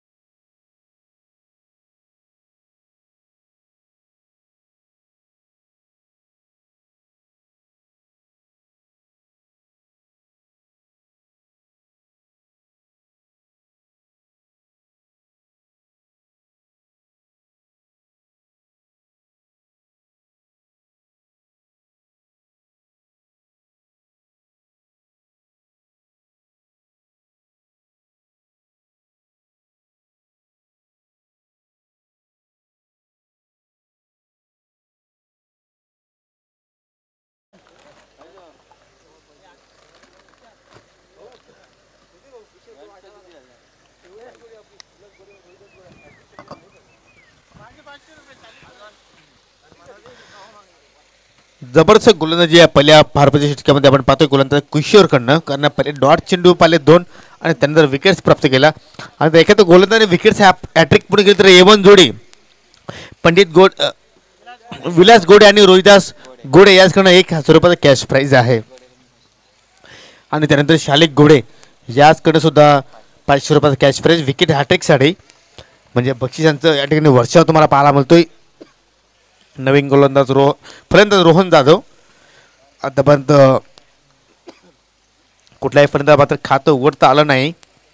जबरदस्त गोलंदाजी या पहिल्या भारताच्या षटकामध्ये आपण पाहतोय गोलंदाज किशोरकडनं, कारण पहिले डॉट चेंडू पाहिले दोन आणि त्यानंतर विकेट्स प्राप्त केला. आणि एखाद्या गोलंदाजाने विकेट्स हॅट्रिक पुढे केली तर एवन जोडी पंडित गोड विलास गोडे आणि रोहिदास गोडे याचकडनं एक हजार रुपयाचा कॅश प्राईज आहे. आणि त्यानंतर शालिक गोडे याचकडे सुद्धा पाचशे रुपयाचा कॅश प्राईज विकेट हॅट्रिकसाठी, म्हणजे बक्षिसांचं या ठिकाणी वर्षाव तुम्हाला पाहायला मिळतोय. नवीन गोलंदाज रो फलंदाज रोहन जाधव आतापर्यंत कुठल्याही फलंदाज मात्र खातं उघडता आलं नाही.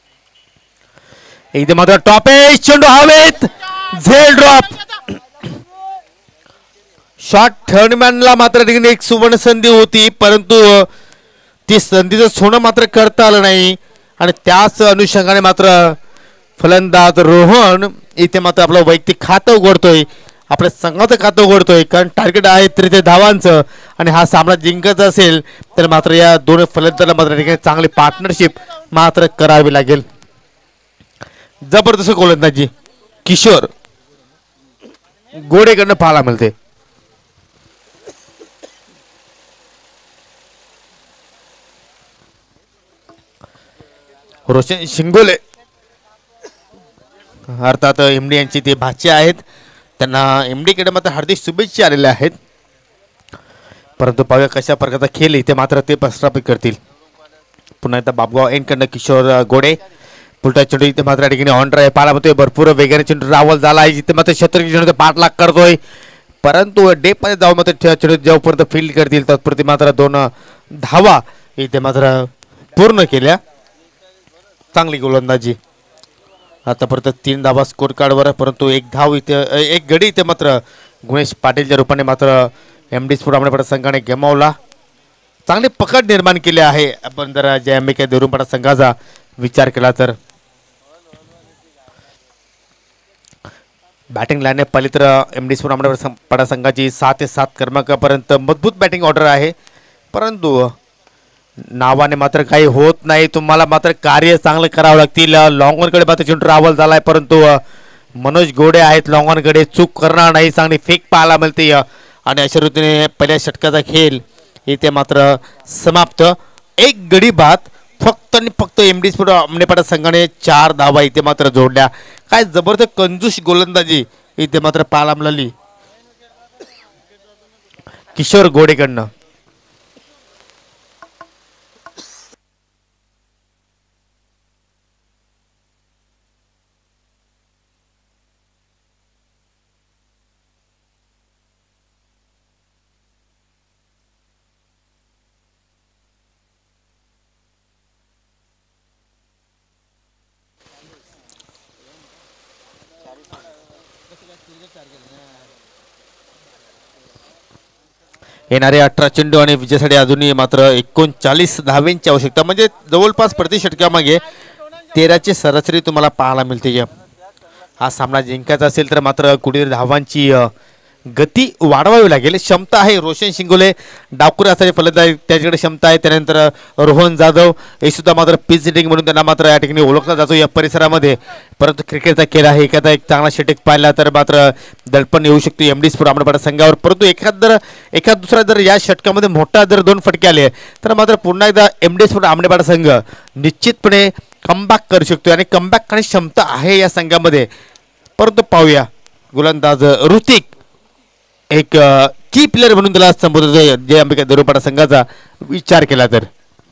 एकदा मात्र टॉप एज चेंडू हवेत झेल ड्रॉप शॉट. थर्डमॅनला मात्र एक सुवर्ण संधी होती, परंतु ती संधीचं सोनं मात्र करता आलं नाही. आणि त्याच अनुषंगाने मात्र फलंदाज रोहन इथे मात्र आपलं वैयक्तिक खातं उघडतोय, आपल्या संघाचं खातं उघडतोय, कारण टार्गेट आहे त्रिते धावांचं आणि हा सामना जिंकायचा असेल तर मात्र या दोन फलंदाजांना मात्र चांगली पार्टनरशिप मात्र करावी लागेल. जबरदस्त गोलंदाजी किशोर गोडेकडनं पाहायला मिळते. रोशन शिंगोले अर्थात एमडी यांची ते भाचे आहेत, त्यांना एमडीकडे मात्र हार्दिक शुभेच्छा आलेल्या आहेत. परंतु पाहूया कशा प्रकारचा खेळ इथे मात्र ते प्रस्थापित करतील. पुन्हा एकदा बाबगाव एंडकडनं किशोर गोडे पुलटा चेंडू इथे मात्र या ठिकाणी ऑन ड्राईव्ह पाहायला मिळतोय. भरपूर वेगाने चेंडू रावल झाला आहे, जिथे मात्र शतरंजी चेंडू पाठलाग करतोय, परंतु डेपमध्ये जाऊन मात्र चेंडू जेव्हापर्यंत फील्ड करतील तत्पुरती मात्र दोन धावा इथे मात्र पूर्ण केल्या. चांगली गोलंदाजी. आतापर्यंत तीन धावा स्कोर कार्डवर, परंतु एक धाव इथे एक गडी इथे मात्र गुणेश पाटीलच्या रूपाने मात्र एम डी स्पोर्ट आंबेडकर संघाने गमावला. चांगली पकड निर्माण केली आहे. आपण जर जे अंबिका देवरुंपाडा संघाचा विचार केला तर बॅटिंग लाईन पाहिली तर एम डी स्पोर्ट आंबेडकर पाडा संघाची सात ते सात क्रमांकापर्यंत मजबूत बॅटिंग ऑर्डर आहे, परंतु नावाने मात्र काही होत नाही. तुम्हाला मात्र कार्य चांगलं करावं लागतील. लॉंगॉनकडे मात्र चेंडू रावल झालाय, परंतु मनोज गोडे आहेत लॉंगॉनकडे, चूक करणार नाही. चांगली फेक पाहायला मिळते आणि अशा रीतीने पहिल्या षटकाचा खेळ इथे मात्र समाप्त. एक गडी बाद फक्त आणि फक्त एम डी स्पोर्ट आंबेपाडा संघाने चार धावा इथे मात्र जोडल्या. काय जबरदस्त कंजूस गोलंदाजी इथे मात्र पाहायला मिळाली किशोर गोडेकडनं. येणारे अठरा चेंडू आणि विजयासाठी अजूनही मात्र एकोणचाळीस धावेंची आवश्यकता, म्हणजे जवळपास प्रति षटकामागे तेराची सरासरी तुम्हाला पाहायला मिळते. हा सामना जिंकायचा असेल तर मात्र कुठेतरी धावांची गती वाढवावी लागेल. क्षमता आहे रोशन शिंगोले डाकुरे असणारे फलंदाज, त्याच्याकडे क्षमता आहे. त्यानंतर रोहन जाधव हे सुद्धा मात्र पिच हिटिंग म्हणून त्यांना मात्र या ठिकाणी ओळखला जातो या परिसरामध्ये. परंतु क्रिकेटचा खेळ आहे, एखादा एक चांगला षटक पाहिला तर मात्र दडपण येऊ शकतो एम डी स्पोर्ट आंबेपाडा संघावर. परंतु एखाद जर एखाद दुसरा जर या षटकामध्ये मोठा जर दोन फटके आले तर मात्र पुन्हा एकदा एम डी स्पोर्ट आंबेपाडा संघ निश्चितपणे कमबॅक करू शकतो आणि कमबॅक करण्याची क्षमता आहे या संघामध्ये. परंतु पाहूया गोलंदाज ऋतिक एक की प्लेअर म्हणून त्याला संबोधत जे अंबिका देवरुंपाडा संघाचा विचार केला तर.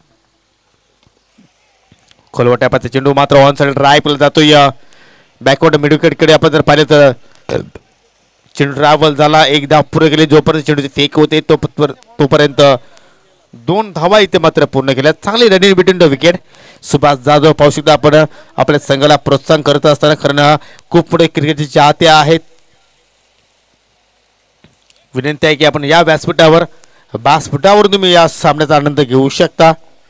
खोलवट्यापाचा चेंडू मात्र ऑन साइड ड्राय केला जातो या बॅकवर्ड मिडविकेटकडे. आपण जर पाहिलं तर चेंडू ट्रॅव्हल झाला, एक धाव पुरे गेले. जोपर्यंत चेंडूचे फेक होते तो तोपर्यंत दोन धावा इथे मात्र पूर्ण केल्या. चांगली running between the wicket. Subhash Jadhav पाहू शकता आपण आपल्या संघाला प्रोत्साहन करत असताना, कारण खूप मोठे क्रिकेटचे चाहते आहेत. विनंती आहे की आपण या व्यासपीठावर व्यासपीठावर तुम्ही या सामन्याचा आनंद घेऊ शकता.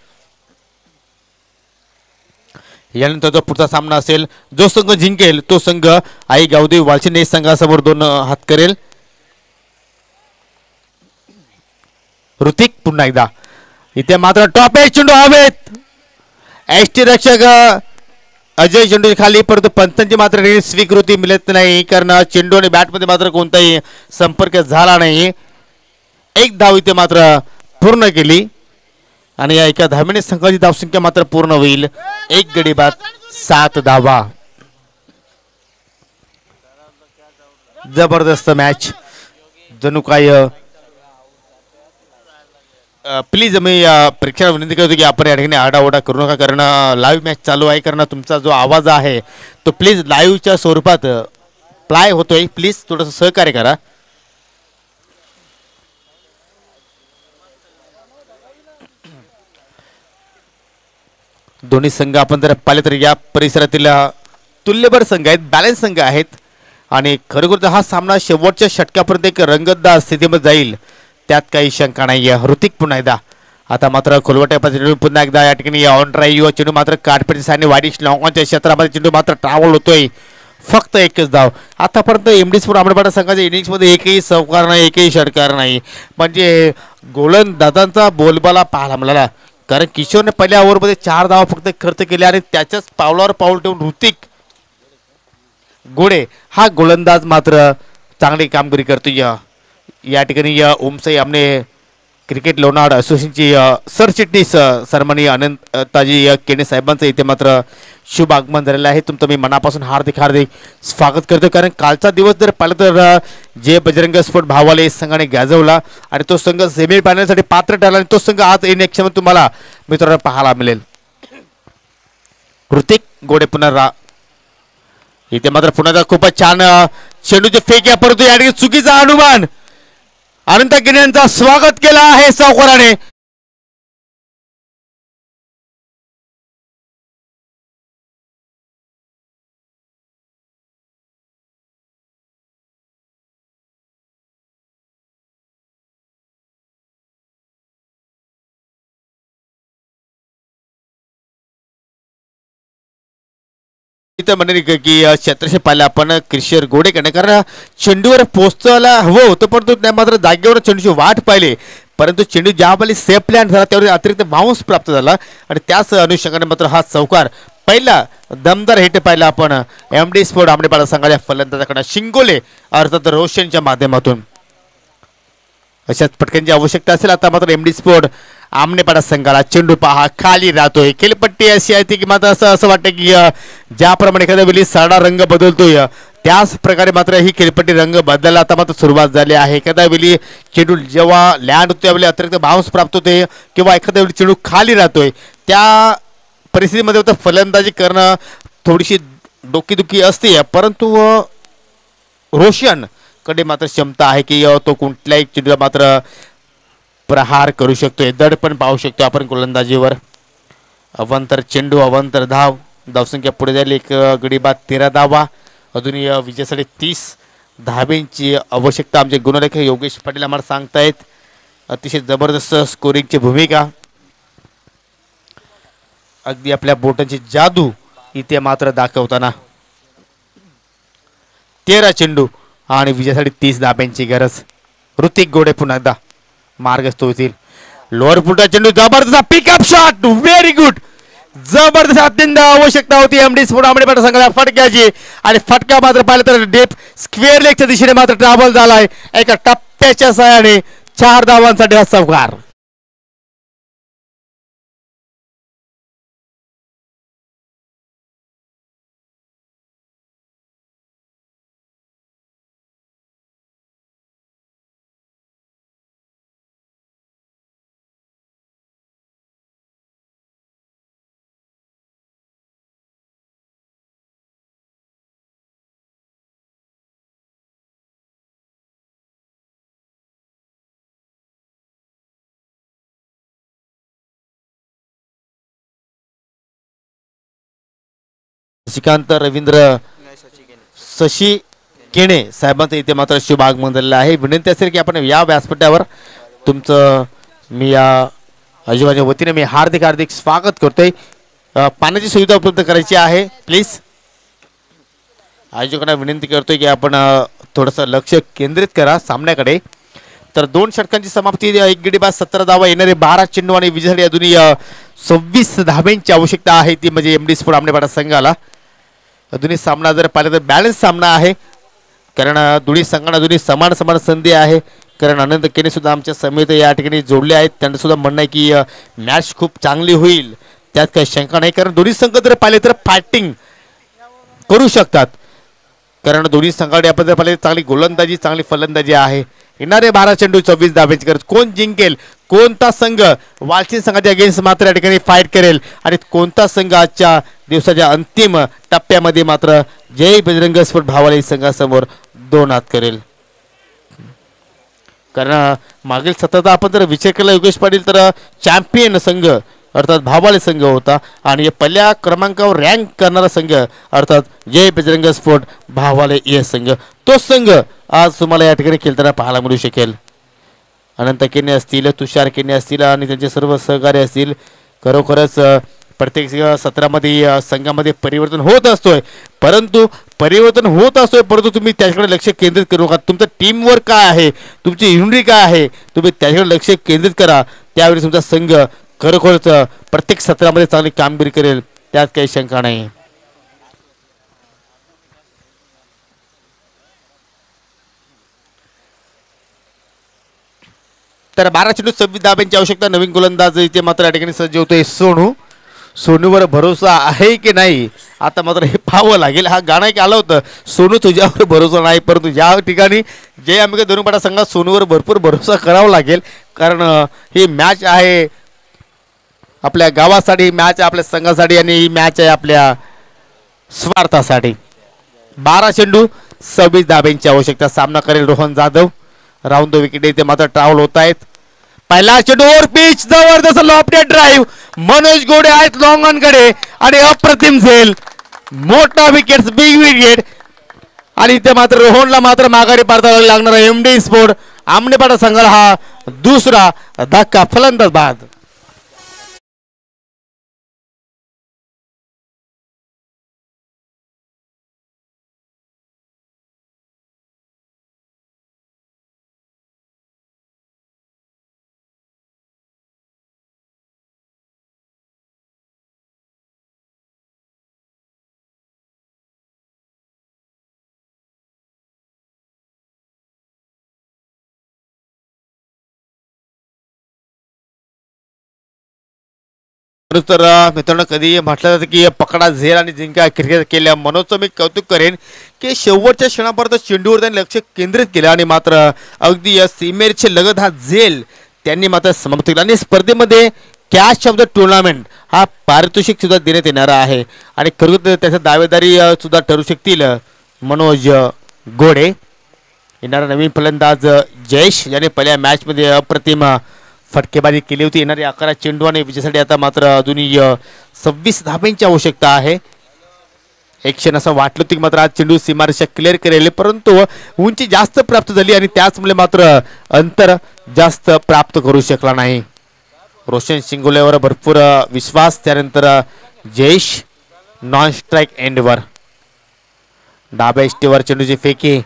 यानंतर जो पुढचा सामना असेल, जो संघ जिंकेल तो संघ आई गावदेवी वालचिंडे संघासमोर दोन हात करेल. ऋतिक पुन्हा एकदा इथे मात्र टॉप एच चेंडू हवेत. एस टी रक्षक अजय चेंडू खाली, परंतु पंतांची मात्र स्वीकृती मिळत नाही, कारण चेंडू आणि बॅटमध्ये मात्र कोणताही संपर्क झाला नाही. एक धाव इथे मात्र पूर्ण केली आणि या एका धावेने संघाची धावसंख्या मात्र पूर्ण होईल. एक गडी बाद सात धावा. जबरदस्त मॅच. जणू काय प्लीज मी प्रेक्षकांना विनंती करतो की आपण या ठिकाणी आडाओढा करू नका, कारण लाईव्ह मॅच चालू आहे. कारण तुमचा जो आवाज आहे तो प्लीज लाईव्हच्या स्वरूपात प्लाय होतोय, प्लीज थोडंसं सहकार्य करा. दोन्ही संघ आपण जर पाहिले तर या परिसरातील तुल्यबळ संघ आहेत, बॅलन्स संघ आहेत आणि खरोखर हा सामना शेवटच्या षटकापर्यंत एक रंगतदार स्थितीमध्ये जाईल त्यात काही शंका नाही आहे. ऋतिक पुन्हा एकदा आता मात्र खोलवट्या चेंडू पुन्हा एकदा या ठिकाणी ऑन ड्राईव्ह चेंडू मात्र काटपेटी साने वाडीश लॉंगॉनच्या क्षेत्रामध्ये चेंडू मात्र ट्रॅव्हल होतोय. फक्त एकच धाव आतापर्यंत एमडी स्पोर्ट आंबेडपाडा संघाच्या इनिंग्समध्ये एकही चौकार नाही, एकही षटकार नाही. म्हणजे गोलंदाजांचा बोलबाला पाहायला मिळाला. कारण किशोरने पहिल्या ओव्हरमध्ये चार धावा फक्त खर्च केले आणि त्याच्याच पावलावर पाऊल ठेवून ऋतिक गोडे हा गोलंदाज मात्र चांगली कामगिरी करतोय. या ठिकाणी ओमसाई आमने क्रिकेट लोणार असोसिएशनची सरचिटणीस सन्माननीय अनंताजी केणे साहेबांचं इथे मात्र शुभ आगमन झालेलं आहे. तुमचं मी मनापासून हार्दिक हार्दिक स्वागत करतो. कारण कालचा दिवस जर पाहिलं तर जे बजरंग स्पोर्ट भावाले संघाने गाजवला आणि तो संघ सेमी फायनलसाठी पात्र ठरला आणि तो संघ आज येणे क्षम तुम्हाला मित्रांनो पाहायला मिळेल. ऋतिक गोडे पुन्हा इथे मात्र पुन्हा खूपच छान चेंडूचे फेक आहे, परंतु या ठिकाणी चुकीचा अनुमान. अनंत केणे यांचा स्वागत केला आहे सावकाराने. इथं म्हणणे की क्षेत्रशे पाहिलं आपण किशोर गोडे करणे, कारण चेंडूवर पोहोचायला हवं होतं परंतु त्या मात्र जागेवर चेंडूची वाट पाहिली. परंतु चेंडू ज्यावेळी सेफ लँड झाला त्यावेळी अतिरिक्त बाउन्स प्राप्त झाला आणि त्याच अनुषंगाने मात्र हा चौकार पहिला दमदार हिट पाहिला आपण एम डी स्पोर्ट आंबेडपाडा संघाच्या फलंदाजाकडे शिंगोले अर्थात रोशनच्या माध्यमातून. अशाच पटक्यांची आवश्यकता असेल. आता मात्र एम डी स्पोर्ट आमनेपाडा संघाला चेंडू पहा खाली राहतोय. खेळपट्टी अशी आहे की मात्र असं असं वाटतं की ज्याप्रमाणे एखाद्या वेळी साडा रंग बदलतोय त्याच प्रकारे मात्र ही खेळपट्टी रंग बदलायला आता मात्र सुरुवात झाली आहे. एखाद्या वेळी चेंडू जेव्हा लँड होतो त्यावेळी अतिरिक्त बाउन्स प्राप्त होते किंवा एखाद्या वेळी चेंडू खाली राहतोय त्या परिस्थितीमध्ये होतं फलंदाजी करणं थोडीशी डोकीदुखी असते. परंतु रोशन कडे मात्र क्षमता आहे की तो कुठल्याही चेंडूला मात्र प्रहार करू शकतोय. दड पण पाहू शकतो आपण गोलंदाजीवर. अवंतर चेंडू अवंतर धाव धावसंख्या पुढे जाईल. एक गडी बाद तेरा धावा. अजून विजयासाठी तीस धाब्यांची आवश्यकता आमचे गुणलेखक योगेश पाटील आम्हाला सांगतायत. अतिशय जबरदस्त स्कोरिंगची भूमिका. अगदी आपल्या बोटांची जादू इथे मात्र दाखवताना तेरा चेंडू आणि विजयासाठी तीस धाब्यांची गरज. ऋतिक गोडे पुन्हा एकदा मार्गस्थ होतील. लोअर फुटा चेंडू जबरदस्त पिकअप शॉट व्हेरी गुड. जबरदस्त अत्यंत आवश्यकता होती एमडी स्पोर्ट आंबेडपाडा संघाला फटक्याची आणि फटका मात्र पाहिलं तर डेप स्क्वेअर लेगच्या दिशेने मात्र ट्रॅव्हल झालाय. एका टप्प्याच्या सहाय्याने चार धावांसाठी हा चौकार. श्रीकांत रवींद्र शशी केणे साहेबांचं इथे मात्र शुभ आगमन झालेलं आहे. विनंती असेल की आपण या व्यासपीठावर तुमचं मी या आयोजकाच्या वतीने मी हार्दिक हार्दिक स्वागत करतोय. पाण्याची सुविधा उपलब्ध करायची आहे प्लीज. आयोजकांना विनंती करतोय की आपण थोडंसं लक्ष केंद्रित करा सामन्याकडे. तर दोन षटकांची समाप्ती एक गडी बाद सतरा धावा येणारे बारा चेंडू आणि विजयासाठी अजूनही सव्वीस धाब्यांची आवश्यकता आहे ती म्हणजे एम डी स्पोर्ट आंबेडपाडा संघाला. अजूनही सामना जर पाहिलं तर बॅलन्स सामना आहे कारण दोन्ही संघांना अजूनही समान समान संधी आहे. कारण अनंत केने सुद्धा आमच्या समिती या ठिकाणी जोडले आहेत. त्यांना सुद्धा म्हणणं आहे की मॅच खूप चांगली होईल त्यात काही शंका नाही. कारण दोन्ही संघ जर पाहिले तर फायटिंग करू शकतात. कारण दोन्ही संघाकडे आपण जर पाहिले चांगली गोलंदाजी चांगली फलंदाजी आहे. येणारे बारा चेंडू चोवीस धाब्यांची गरज. कोण जिंकेल कोणता संघ वालचिन संघाच्या अगेन्स्ट मात्र या ठिकाणी फाईट करेल आणि कोणता संघ आजच्या दिवसाच्या अंतिम टप्प्यामध्ये मात्र जय बजरंग स्पोर्ट भावाली संघासमोर दोन हात करेल. कारण मागील सतत आपण जर विचार केला योगेश पाटील तर चॅम्पियन संघ अर्थात भावाले संघ होता आणि पहिल्या क्रमांकावर रँक करणारा संघ अर्थात जय बजरंग स्पोर्ट भावाले ये संघ. तो संघ आज तुम्हाला या ठिकाणी खेळताना पाहायला मिळू शकेल. अनंत केने असतील, तुषार केने असतील आणि त्यांचे सर्व सहकारी असतील. खरोखरच प्रत्येक सत्रामध्ये संघामध्ये परिवर्तन होत असतोय, परंतु परिवर्तन होत असतोय परंतु तुम्ही त्याच्याकडे लक्ष केंद्रित करू नका. तुमचं टीमवर्क काय आहे, तुमची युनिटी काय आहे, तुम्ही त्याच्याकडे लक्ष केंद्रित करा. त्यावेळी तुमचा संघ खरोखरच प्रत्येक सत्रामध्ये चांगली कामगिरी करेल, त्यात काही शंका नाही. तर बारा चेंडू सव्वीस धाब्यांची आवश्यकता. नवीन गोलंदाज इथे मात्र या ठिकाणी सज्ज होतोय सोनू. सोनूवर भरोसा आहे की नाही आता मात्र हे पाहावं लागेल. हा गाणं एक आलं होतं, सोनू तुझ्यावर भरोसा नाही, परंतु या ठिकाणी जय अंबिका धनुपाडा संघात सोनूवर भरपूर भरोसा करावा लागेल. कारण ही मॅच आहे आपल्या गावासाठी, मॅच आहे आपल्या संघासाठी आणि ही मॅच आहे आपल्या स्वार्थासाठी. बारा चेंडू सव्वीस धाब्यांची आवश्यकता. सामना करेल Rohan Jadhav. Round the wicket इथे मात्र ट्रॅव्हल होत आहेत. पहिला चेंडू ओव्हर पिच, जबरदस्त लॉफ्टेड ड्राईव्ह. मनोज गोडे आहेत लॉंग ऑन कडे आणि अप्रतिम झेल, मोठा विकेट, बिग विकेट. आणि इथे मात्र रोहनला मात्र माघारी पाडता लागणार एमडी स्पोर्ट आमनेपाडा संघाला हा दुसरा धक्का. फलंदाज बाद. तर मित्रांनो कधी म्हटलं जातं की पकडा झेल आणि जिंका क्रिकेट केल्या. मनोजचं मी कौतुक करेन की शेवटच्या क्षणापर्यंत चेंडूवर त्यांनी लक्ष केंद्रित केलं आणि मात्र अगदी सीमेरचे लगत हा झेल त्यांनी मात्र समाप्त केला. आणि स्पर्धेमध्ये कॅश ऑफ द टुर्नामेंट हा पारितोषिक सुद्धा देण्यात येणार आहे आणि खरोखर त्याच्या दावेदारी सुद्धा ठरू शकतील मनोज गोडे. येणारा नवीन फलंदाज जयेश ज्याने पहिल्या मॅचमध्ये अप्रतिम फटकेबाजी केली होती. येणारे अकरा चेंडू आणि विजयासाठी आता मात्र अजूनही सव्वीस धाब्यांची आवश्यकता आहे. एक क्षण असं वाटलं होतं की मात्र आज चेंडू सीमारेषा क्लिअर करेल, परंतु उंची जास्त प्राप्त झाली आणि त्याचमुळे मात्र अंतर जास्त प्राप्त करू शकला नाही. रोशन शिंगोलेवर भरपूर विश्वास. त्यानंतर जयेश नॉन स्ट्राईक एंडवर डाव्या इष्टीवर चेंडूची फेकी.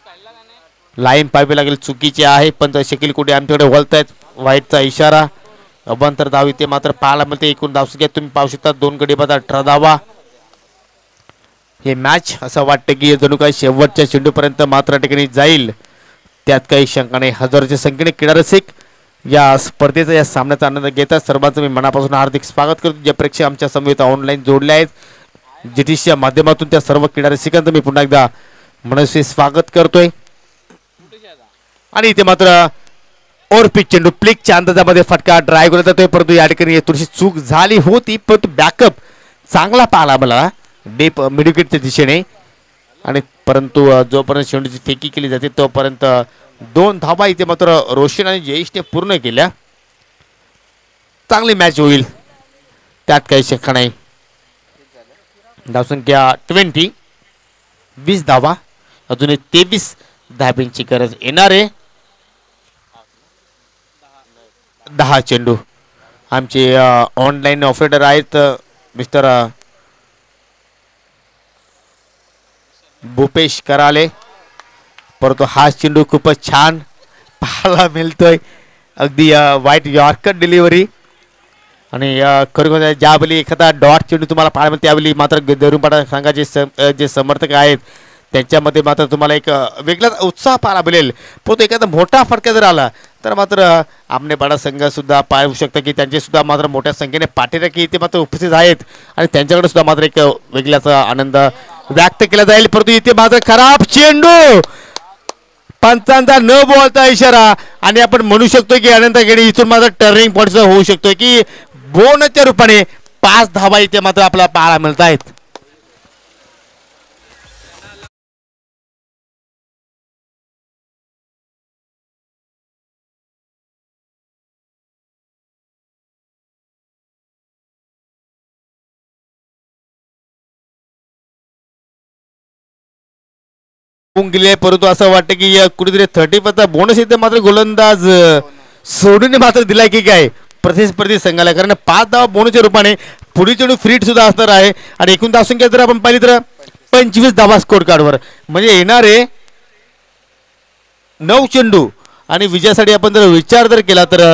लाईन पाहावी लागेल, चुकीची आहे, पण शकील कुठे आमच्याकडे वळत आहेत. वाईटचा इशारा. अभ्यंतर धाव इथे मात्र पाहायला मिळते. एकूण धावसंख्या तुम्ही पाहू शकता दोन गडी बाद अठरा धावा. हे मॅच असं वाटतं की जणू काही शेवटच्या चेंडूपर्यंत मात्र ठिकाणी जाईल, त्यात काही शंका नाही. हजारोच्या संख्येने क्रीडा रसिक या स्पर्धेचा या सामन्याचा आनंद घेतात. सर्वांचं मी मनापासून हार्दिक स्वागत करतो. जे प्रेक्षक आमच्या समवेत ऑनलाईन जोडले आहेत जीटीसीच्या माध्यमातून, त्या सर्व क्रीडा रसिकांचं मी पुन्हा एकदा मनस्वी स्वागत करतोय. आणि इथे मात्र ओव्हर पिच चेंडू प्लिकच्या अंदाजामध्ये फटका ड्राईव्ह करत जातोय, परंतु या ठिकाणी थोडीशी चूक झाली होती, परंतु बॅकअप चांगला पाहिला मला डीप मिडविकेटच्या दिशेने. आणि परंतु जोपर्यंत चेंडूची फेकी केली जाते तोपर्यंत दोन धावा इथे मात्र रोशन आणि जयेशने पूर्ण केल्या. चांगली मॅच होईल, त्यात काही शंका नाही. धावसंख्या ट्वेंटी, वीस धावा, अजून तेवीस धाब्यांची गरज. येणारे दहा चेंडू. आमचे ऑनलाईन ऑपरेटर आहेत मिस्टर भूपेश कराले, परंतु हा चेंडू खूपच छान पाहायला मिळतोय. अगदी वाईट यॉर्कर डिलिव्हरी. आणि खरोखर ज्यावेळी एखादा डॉट चेंडू तुम्हाला पाहायला मिळते त्यावेळी मात्र धनुपाडा संघाचे जे समर्थक आहेत त्यांच्यामध्ये मात्र तुम्हाला एक वेगळाच उत्साह पाहायला मिळेल. परंतु एखादा मोठा फटका जर आला तर मात्र आमनेपाडा संघ सुद्धा पाहू शकता की त्यांचे सुद्धा मात्र मोठ्या संख्येने पाठीराखी इथे मात्र उपस्थित आहेत आणि त्यांच्याकडे सुद्धा मात्र एक वेगळाच आनंद व्यक्त केला जाईल. परंतु इथे मात्र खराब चेंडू, पंचांचा न बोलता इशारा. आणि आपण म्हणू शकतो की अनंत खेडे इथून मात्र टर्निंग पॉईंट होऊ शकतोय की बोनच्या रूपाने पाच धावा इथे मात्र आपल्याला पाहायला मिळत आहेत. गेले परंतु असं वाटतं की कुठेतरी थर्टी पर्यंत बोनस येते मात्र गोलंदाज सोडून मात्र दिलाय की काय प्रतिस्पर्धी संघाला, कारण पाच धावा बोनसच्या रूपाने पुढील चेंडू फ्रीट सुद्धा असणार आहे आणि एकूण धावसंख्या जर आपण पाहिली तर पंचवीस धावा स्कोर कार्डवर, म्हणजे येणारे नऊ चेंडू आणि विजयासाठी आपण जर विचार जर केला तर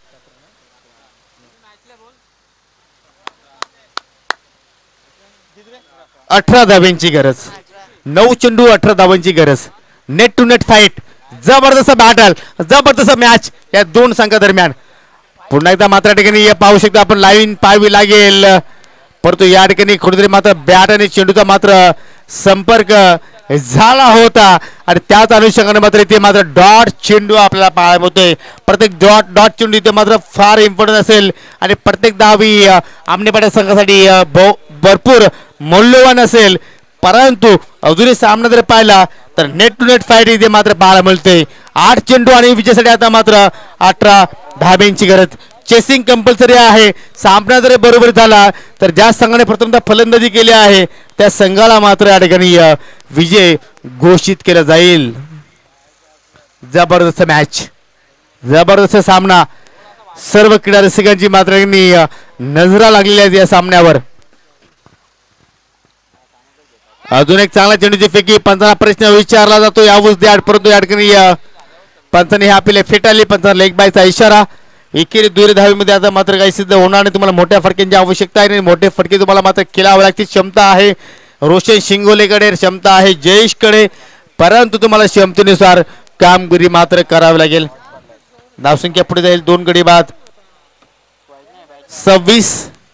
अठरा धाब्यांची गरज, नऊ चेंडू अठरा धावांची गरज. नेट टू नेट फाईट, जबरदस्त बॅटल, जबरदस्त मॅच या दोन संघादरम्यान. पुन्हा एकदा मात्र ठिकाणी पाहू शकता आपण लाईन पाहावी लागेल, परंतु या ठिकाणी कुठेतरी मात्र बॅट आणि चेंडूचा मात्र संपर्क झाला होता आणि त्याच अनुषंगाने मात्र इथे मात्र डॉट चेंडू आपल्याला पाहायला मिळतोय. प्रत्येक डॉट डॉट चेंडू इथे मात्र फार इम्पॉर्टंट असेल आणि प्रत्येक धावी आमनेपाट्या संघासाठी भरपूर मौल्यवान असेल, परंतु अजूनही सामना जर पाहिला तर नेट टू नेट फाईट इथे मात्र पाहायला मिळते. आठ चेंडू आणि विजयासाठी आता मात्र अठरा धाब्यांची गरज. चेसिंग कंपल्सरी आहे. सामना जर बरोबर झाला तर ज्या संघाने प्रथमतः फलंदाजी केली आहे त्या संघाला मात्र या ठिकाणी विजय घोषित केला जाईल. जबरदस्त मॅच, जबरदस्त सामना, सर्व क्रीडा रसिकांची मात्र नजरा लागलेल्या आहेत या सामन्यावर. अजून एक चांगला चेंडूची फेकी, पंचांना प्रश्न विचारला जातो यावूच द्या, परंतु या ठिकाणी पंचांनी हे आपले फेटाळले. पंचांना लेग बायचा इशारा. एकेरी दुहेरी धावीमध्ये आता मात्र काही सिद्ध होणार नाही. तुम्हाला मोठ्या फटक्यांची आवश्यकता आहे आणि मोठे फटके तुम्हाला मात्र खेळावे लागतील. क्षमता आहे रोशन शिंगोलेकडे, क्षमता आहे जयेशकडे, परंतु तुम्हाला क्षमतेनुसार कामगिरी मात्र करावी लागेल. धावसंख्या पुढे जाईल, दोन गडी बाद, सव्वीस.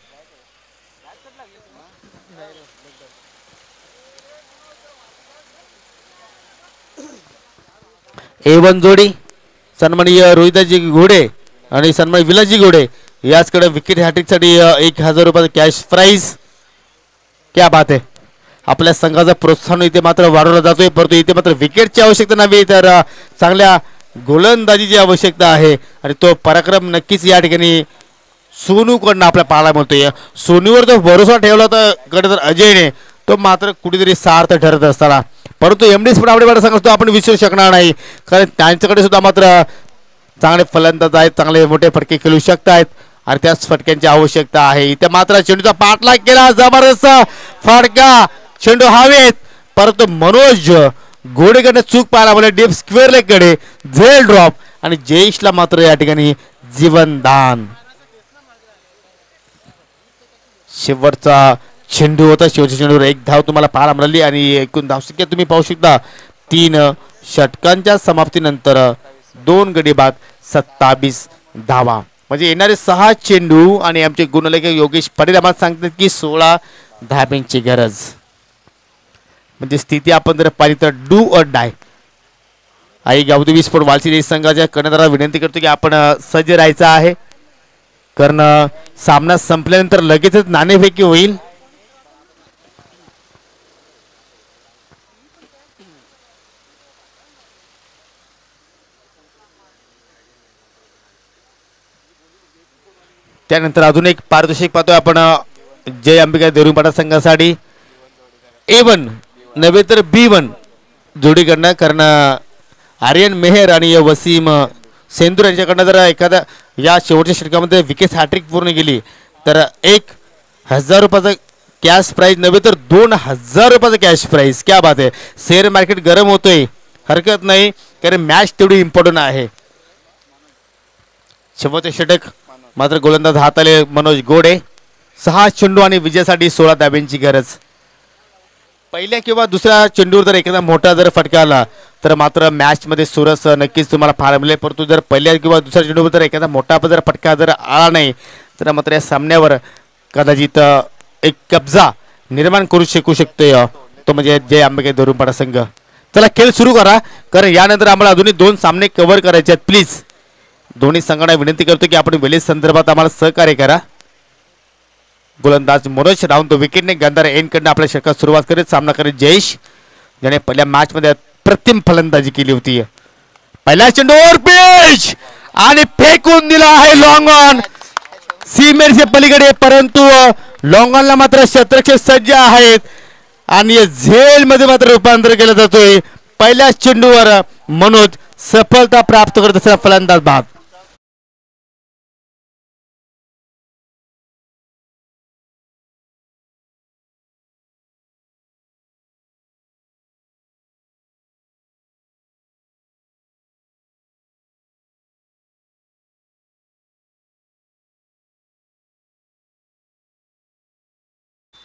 ए वन जोडी सन्माननीय रोहिदाजी घोडे आणि सन्माननीय विलाजी घोडे याचकडे विकेट हॅट्रिकसाठी एक हजार रुपयाचा कॅश प्राइज. क्या बात आहे, आपल्या संघाचा प्रोत्साहन इथे मात्र वाढवला जातोय, परंतु इथे मात्र विकेटची आवश्यकता नव्हे तर चांगल्या गोलंदाजीची आवश्यकता आहे आणि तो पराक्रम नक्कीच या ठिकाणी सोनूकडनं आपल्या पाहायला मिळतोय. सोनूवर जो भरोसा ठेवला होता कडे तर अजयने, तो मात्र कुठेतरी सार्थ ठरत असताना, परंतु एम डी स्पोर्ट आवडीवाडा सांगतो आपण विसरू शकणार नाही, कारण त्यांच्याकडे सुद्धा मात्र चांगले फलंदाज आहेत, चांगले मोठे फटके खेळू शकतात आणि त्याच फटक्यांची आवश्यकता आहे. इथे मात्र चेंडूचा पाठलाग केला, जबरदस्त फटका, चेंडू हवेत, परंतु मनोज घोडेकडे चूक पाहायला मिळाली. डीप स्क्वेअर लेग कडे झेल ड्रॉप आणि जयेशला मात्र या ठिकाणी जीवनदान. शेवटचा चेंडू होता, शेवटच्या चेंडूवर एक धाव तुम्हाला पाहायला मिळाली आणि एकूण धावसंख्या तुम्ही पाहू शकता तीन षटकांच्या समाप्तीनंतर दोन गडी बाद सत्तावीस धावा, म्हणजे येणारे सहा चेंडू आणि आमचे गुणलेखक योगेश परिणामात सांगतात की सोळा धाब्यांची गरज. म्हणजे स्थिती आपण जर पाहिली तर do or die. Aai Gavdevi sport Valsi संघाच्या कर्णधाराला विनंती करतो की आपण सज्ज राहायचं आहे, कारण सामना संपल्यानंतर लगेचच नाणेफेकी होईल. त्यानंतर अजून एक पारितोषिक पाहतोय आपण जय अंबिका देरुपाडा संघासाठी ए वन नव्हे तर बी वन जोडीकडनं, कारण आर्यन मेहर आणि वसीम सेंदूर यांच्याकडनं जर एखाद्या या शेवटच्या षटकामध्ये विकेट हॅट्रिक पूर्ण केली तर एक हजार रुपयाचा कॅश प्राइज नव्हे तर दोन हजार रुपयाचा कॅश प्राइज. क्या बात आहे, शेअर मार्केट गरम होतोय, हरकत नाही, कारण मॅच तेवढी इम्पॉर्टंट आहे. शेवटचे षटक मात्र गोलंदाज हाताले मनोज गोडे. सहा चेंडू आणि विजयासाठी सोळा धाब्यांची गरज. पहिल्या किंवा दुसऱ्या चेंडूवर जर एखादा मोठा जर फटका आला तर मात्र मॅच मध्ये सुरस नक्कीच तुम्हाला पाहायला मिळेल, परंतु जर पहिल्या किंवा दुसऱ्या चेंडूवर जर एखादा मोठा जर फटका जर आला नाही तर मात्र या सामन्यावर कदाचित एक कब्जा निर्माण करू शकू शकतो, तो म्हणजे जय अंबिका देरुपाडा संघ. चला खेळ सुरू करा, कारण यानंतर आम्हाला अजूनही दोन सामने कव्हर करायचे आहेत. प्लीज दोन्ही संघांना विनंती करतो की आपण वेळेस संदर्भात आम्हाला सहकार्य करा. गोलंदाज मनोज राहून तो विकेटने गंधार एनकडनं आपल्या षटकात सुरुवात करीत सामना करीत जयेश, ज्याने पहिल्या मॅच मध्ये प्रतिम फलंदाजी केली होती. पहिल्या चेंडूवर पिच आणि फेकून दिला आहे लॉंग ऑन सीमेरच्या पलीकडे, परंतु लॉंग ऑनला मात्र शतरक्षक सज्ज आहेत आणि झेल मध्ये मात्र रूपांतर केलं जातोय. पहिल्या चेंडूवर मनोज सफलता प्राप्त करत असलेला फलंदाज बाद.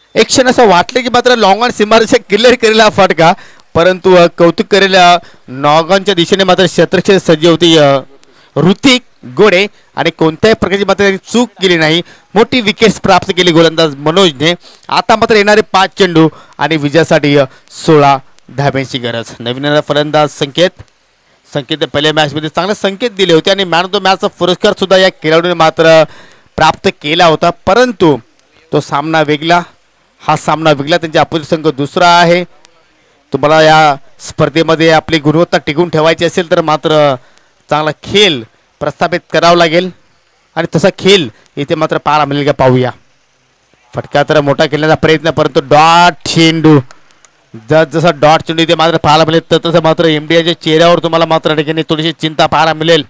एक क्षण असं वाटलं की मात्र लॉंग ऑन सीमारेषा क्लिअर करेल हा फटका, परंतु अ, कौतुक करेल अ, नॉगॉनच्या दिशेने मात्र शतरक्षक सज्ज होती अ, ऋतिक गोडे आणि कोणत्याही प्रकारची मात्र त्यांनी चूक केली नाही. मोठी विकेट्स प्राप्त केली गोलंदाज मनोजने. आता मात्र येणारे पाच चेंडू आणि विजयासाठी अ, सोळा धाब्यांची गरज. नवीन येणारा फलंदाज संकेत संकेत पहिल्या मॅचमध्ये चांगले संकेत दिले होते आणि मॅन ऑफ द मॅचचा पुरस्कार सुद्धा या खेळाडूने मात्र प्राप्त केला होता, परंतु तो सामना वेगळा, हा सामना वेगळा. त्यांच्या अपोजिट संघ दुसरा आहे. तुम्हाला या स्पर्धेमध्ये आपली गुणवत्ता टिकून ठेवायची असेल तर मात्र चांगला खेळ प्रस्थापित करावा लागेल आणि तसा खेळ इथे मात्र पाहायला मिळेल का पाहूया. फटका तर मोठा खेळण्याचा प्रयत्न, परंतु डॉट चेंडू जस जसा डॉट चेंडू इथे मात्र पाहायला मिळेल तर तसं मात्र एमडीआयच्या चेहऱ्यावर तुम्हाला मात्र ठिकाणी थोडीशी चिंता पाहायला मिळेल.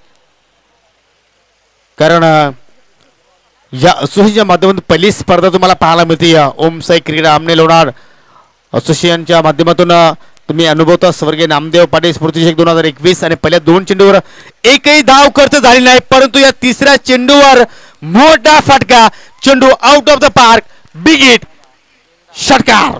कारण या असोसिएशनच्या माध्यमातून पहिली स्पर्धा तुम्हाला पाहायला मिळते. ओम साई क्रिकेट आमने लोणार असोसिएशनच्या माध्यमातून तुम्ही अनुभवता स्वर्गीय नामदेव पाटील स्मृती दोन हजार एकवीस आणि पहिल्या दोन चेंडूवर एकही धाव खर्च झाली नाही, परंतु या तिसऱ्या चेंडूवर मोठा फटका, चेंडू out of the park, big hit, षटकार.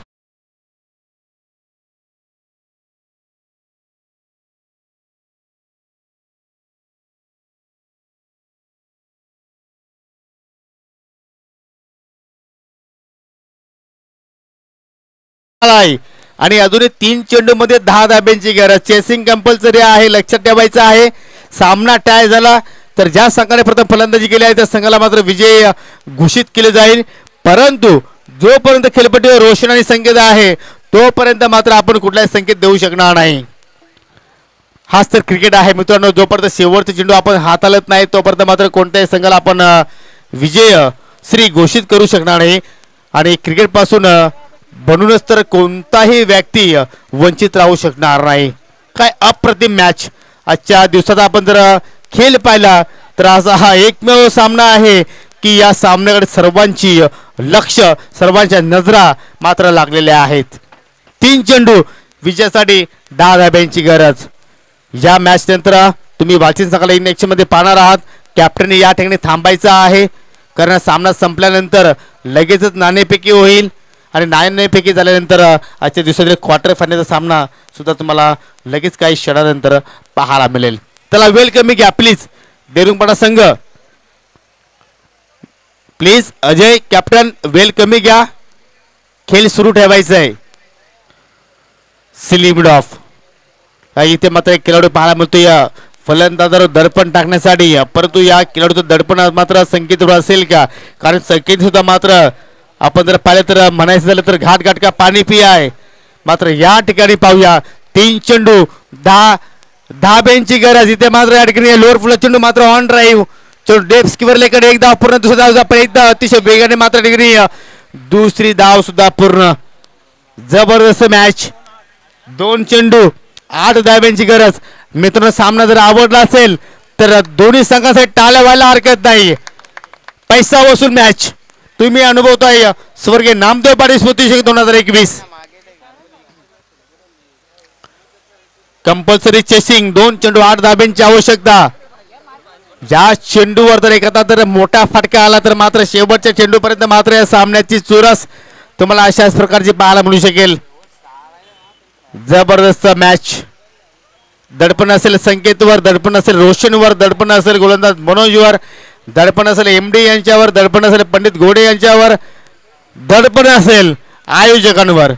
आणि अजूनही तीन चेंडू मध्ये दहा धाब्यांची गरज. चेसिंग कंपल्सरी आहे, लक्षात ठेवायचं आहे. सामना टाय झाला तर ज्या संघाने प्रथम फलंदाजी केली आहे त्या संघाला मात्र विजय घोषित केले जाईल, परंतु जोपर्यंत खेळपट्टीवर रोशन आणि संकेत आहे तोपर्यंत मात्र आपण कुठलाही संकेत देऊ शकणार नाही. हाच तर क्रिकेट आहे मित्रांनो. जोपर्यंत शेवटचा चेंडू आपण हाताळत नाही तोपर्यंत मात्र कोणत्याही संघाला आपण विजय श्री घोषित करू शकणार नाही. आणि क्रिकेट पासून बनूनच तर कोणताही व्यक्ती वंचित राहू शकणार नाही. काय अप्रतिम मॅच. आजच्या दिवसात आपण जर खेळ पाहिला तर असा हा एकमेव सामना आहे की या सामन्याकडे सर्वांची लक्ष, सर्वांच्या नजरा मात्र लागलेल्या आहेत. तीन चेंडू विजयासाठी दहा धाब्यांची गरज. या मॅच नंतर तुम्ही वाचिन संघाला इन ॲक्शन मध्ये पाहणार आहात. कॅप्टनने या ठिकाणी थांबायचं आहे, कारण सामना संपल्यानंतर लगेचच नाणेफेकी होईल आणि नाणेफेकी झाल्यानंतर आजच्या दिवसातील क्वार्टर फायनलचा सामना सुद्धा तुम्हाला लगेच काही क्षणानंतर पाहायला मिळेल. त्याला वेल कमी घ्या प्लीज देरुंगपाडा संघ. प्लीज अजय कॅप्टन वेल कमी घ्या, खेळ सुरू ठेवायचा आहे. Silly mid off. इथे मात्र एक खेळाडू पाहायला मिळतो या फलंदाजावर दडपण टाकण्यासाठी, परंतु या खेळाडूचं दडपण मात्र संकेत असेल का? कारण संकेत सुद्धा मात्र आपण जर पाहिलं तर म्हणायचं झालं तर घाट घाट का पाणी पी आहे. मात्र या ठिकाणी पाहूया तीन चेंडू दहा धाब्यांची गरज. इथे मात्र या ठिकाणी लोअर फुल चेंडू मात्र ऑन ड्राईव्ह, चेंडू डेप स्किवर लेकडे एक धाव पूर्ण, दुसरा धाव एकदा अतिशय वेगाने मात्र ठिकाणी दुसरी धाव सुद्धा पूर्ण. जबरदस्त मॅच. दोन चेंडू आठ धाब्यांची गरज. मित्रांनो सामना जर आवडला असेल तर दोन्ही संघांसाठी टाळ्या व्हायला हरकत नाही. पैसा वसूल मॅच तुम्ही अनुभवताय स्वर्गीय नामदेव पाटील स्मृती दोन हजार एकवीस. कंपल्सरी चेसिंग, दोन चेंडू आठ धाब्यांची आवश्यकता. ज्या चेंडूवर जर एखादा जर मोठा फटका आला तर मात्र शेवटच्या चेंडूपर्यंत मात्र या सामन्याची चुरस तुम्हाला अशाच प्रकारची पाहायला मिळू शकेल. जबरदस्त मॅच. दडपण असेल संकेतवर, दडपण असेल रोशनवर, दडपण असेल गोलंदाज मनोजवर, दडपण असेल एमडी यांच्यावर, दडपण असेल पंडित घोडे यांच्यावर, दडपण असेल आयोजकांवर.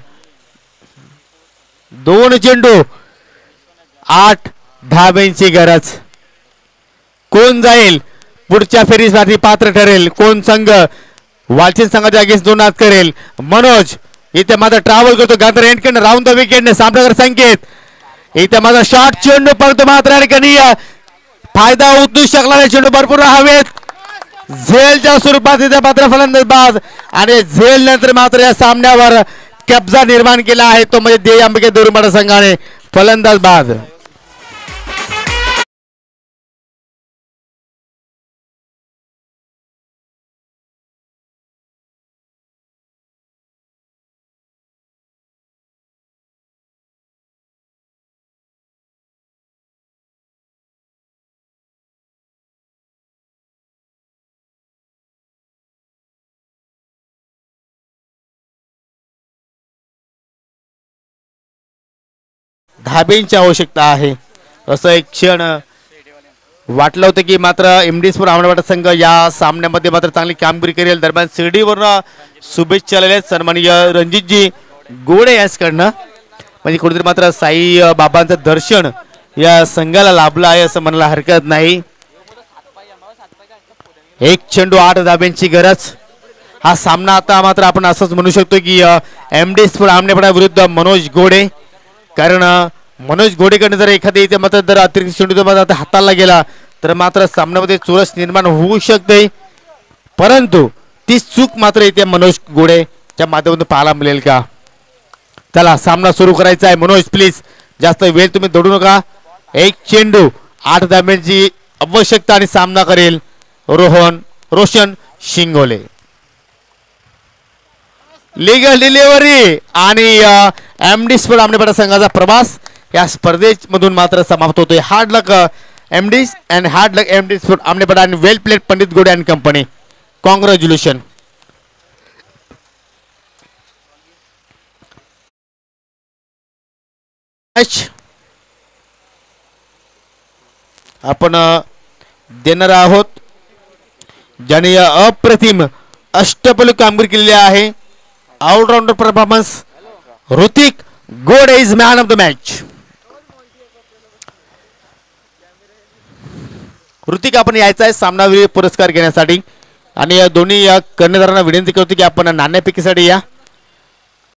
दोन चेंडू आठ धाब्यांची गरज. कोण जाईल पुढच्या फेरीसाठी पात्र ठरेल? कोण संघ वालचीन संघाच्या अगेन्स्ट दोन हात करेल? मनोज इथे मात्र ट्रॅव्हल करतो गांधर एंडकडे राऊंड द विकेटने सामनागर संकेत. इथे मात्र शॉर्ट चेंडू परंतु मात्र ठिकाणी फायदा उचलू शकला नाही. चेंडू भरपूर हवेत झेलच्या स्वरूपात इथे मात्र फलंदाज बाद आणि झेल नंतर मात्र या सामन्यावर कब्जा निर्माण केला आहे तो म्हणजे देय अंबिके देरुंबाडा संघाने. फलंदाज बाद. धाब्यांची आवश्यकता आहे असं एक क्षण वाटलं होतं की मात्र एमडी स्पोर्ट अहमदाबाद संघ या सामन्यामध्ये मात्र चांगली कामगिरी करेल. दरम्यान शिर्डीवरून शुभेच्छा आलेल्या आहेत सन्माननीय रणजितजी गोडे यांच्याकडनं. म्हणजे कुठेतरी मात्र साई बाबांचं दर्शन या संघाला लाभलं आहे असं म्हणायला हरकत नाही. एक चेंडू आठ धाब्यांची गरज. हा सामना आता मात्र आपण असंच म्हणू शकतो की एमडी स्पोर्ट अहमदाबाद विरुद्ध मनोज घोडे. कारण मनोज घोडेकडे जर एखाद्या इथे मात्र जर अतिरिक्त चेंडू मात्र हाताला गेला तर मात्र सामन्यामध्ये चुरस निर्माण होऊ शकते. परंतु ती चूक मात्र इथे मनोज घोडेच्या माध्यमातून पाहायला मिळेल का. चला सामना सुरू करायचा आहे. मनोज प्लीज जास्त वेळ तुम्ही दडू नका. एक चेंडू आठ धाब्यांची आवश्यकता आणि सामना करेल रोहन रोशन शिंगोले. लीगल डिलिव्हरी आणि एमडी स्पोर्ट अहमदाबाद संघाचा प्रवास या स्पर्धेमधून मात्र समाप्त होतोय. Hard luck MD and hard luck MD sport Ahmedabad आणि वेल प्लेड पंडित गोडे अँड कंपनी. कॉंग्रॅच्युलेशन. आपण देणार आहोत ज्याने अप्रतिम अष्टपैलू कामगिरी केलेली आहे. All-rounder performance Hrithik Gode is man of the match. Hrithik आपण यायचा आहे सामनावीर पुरस्कार घेण्यासाठी आणि या दोन्ही कर्णधारांना विनंती करतो की आपण नाणेफेकीसाठी या.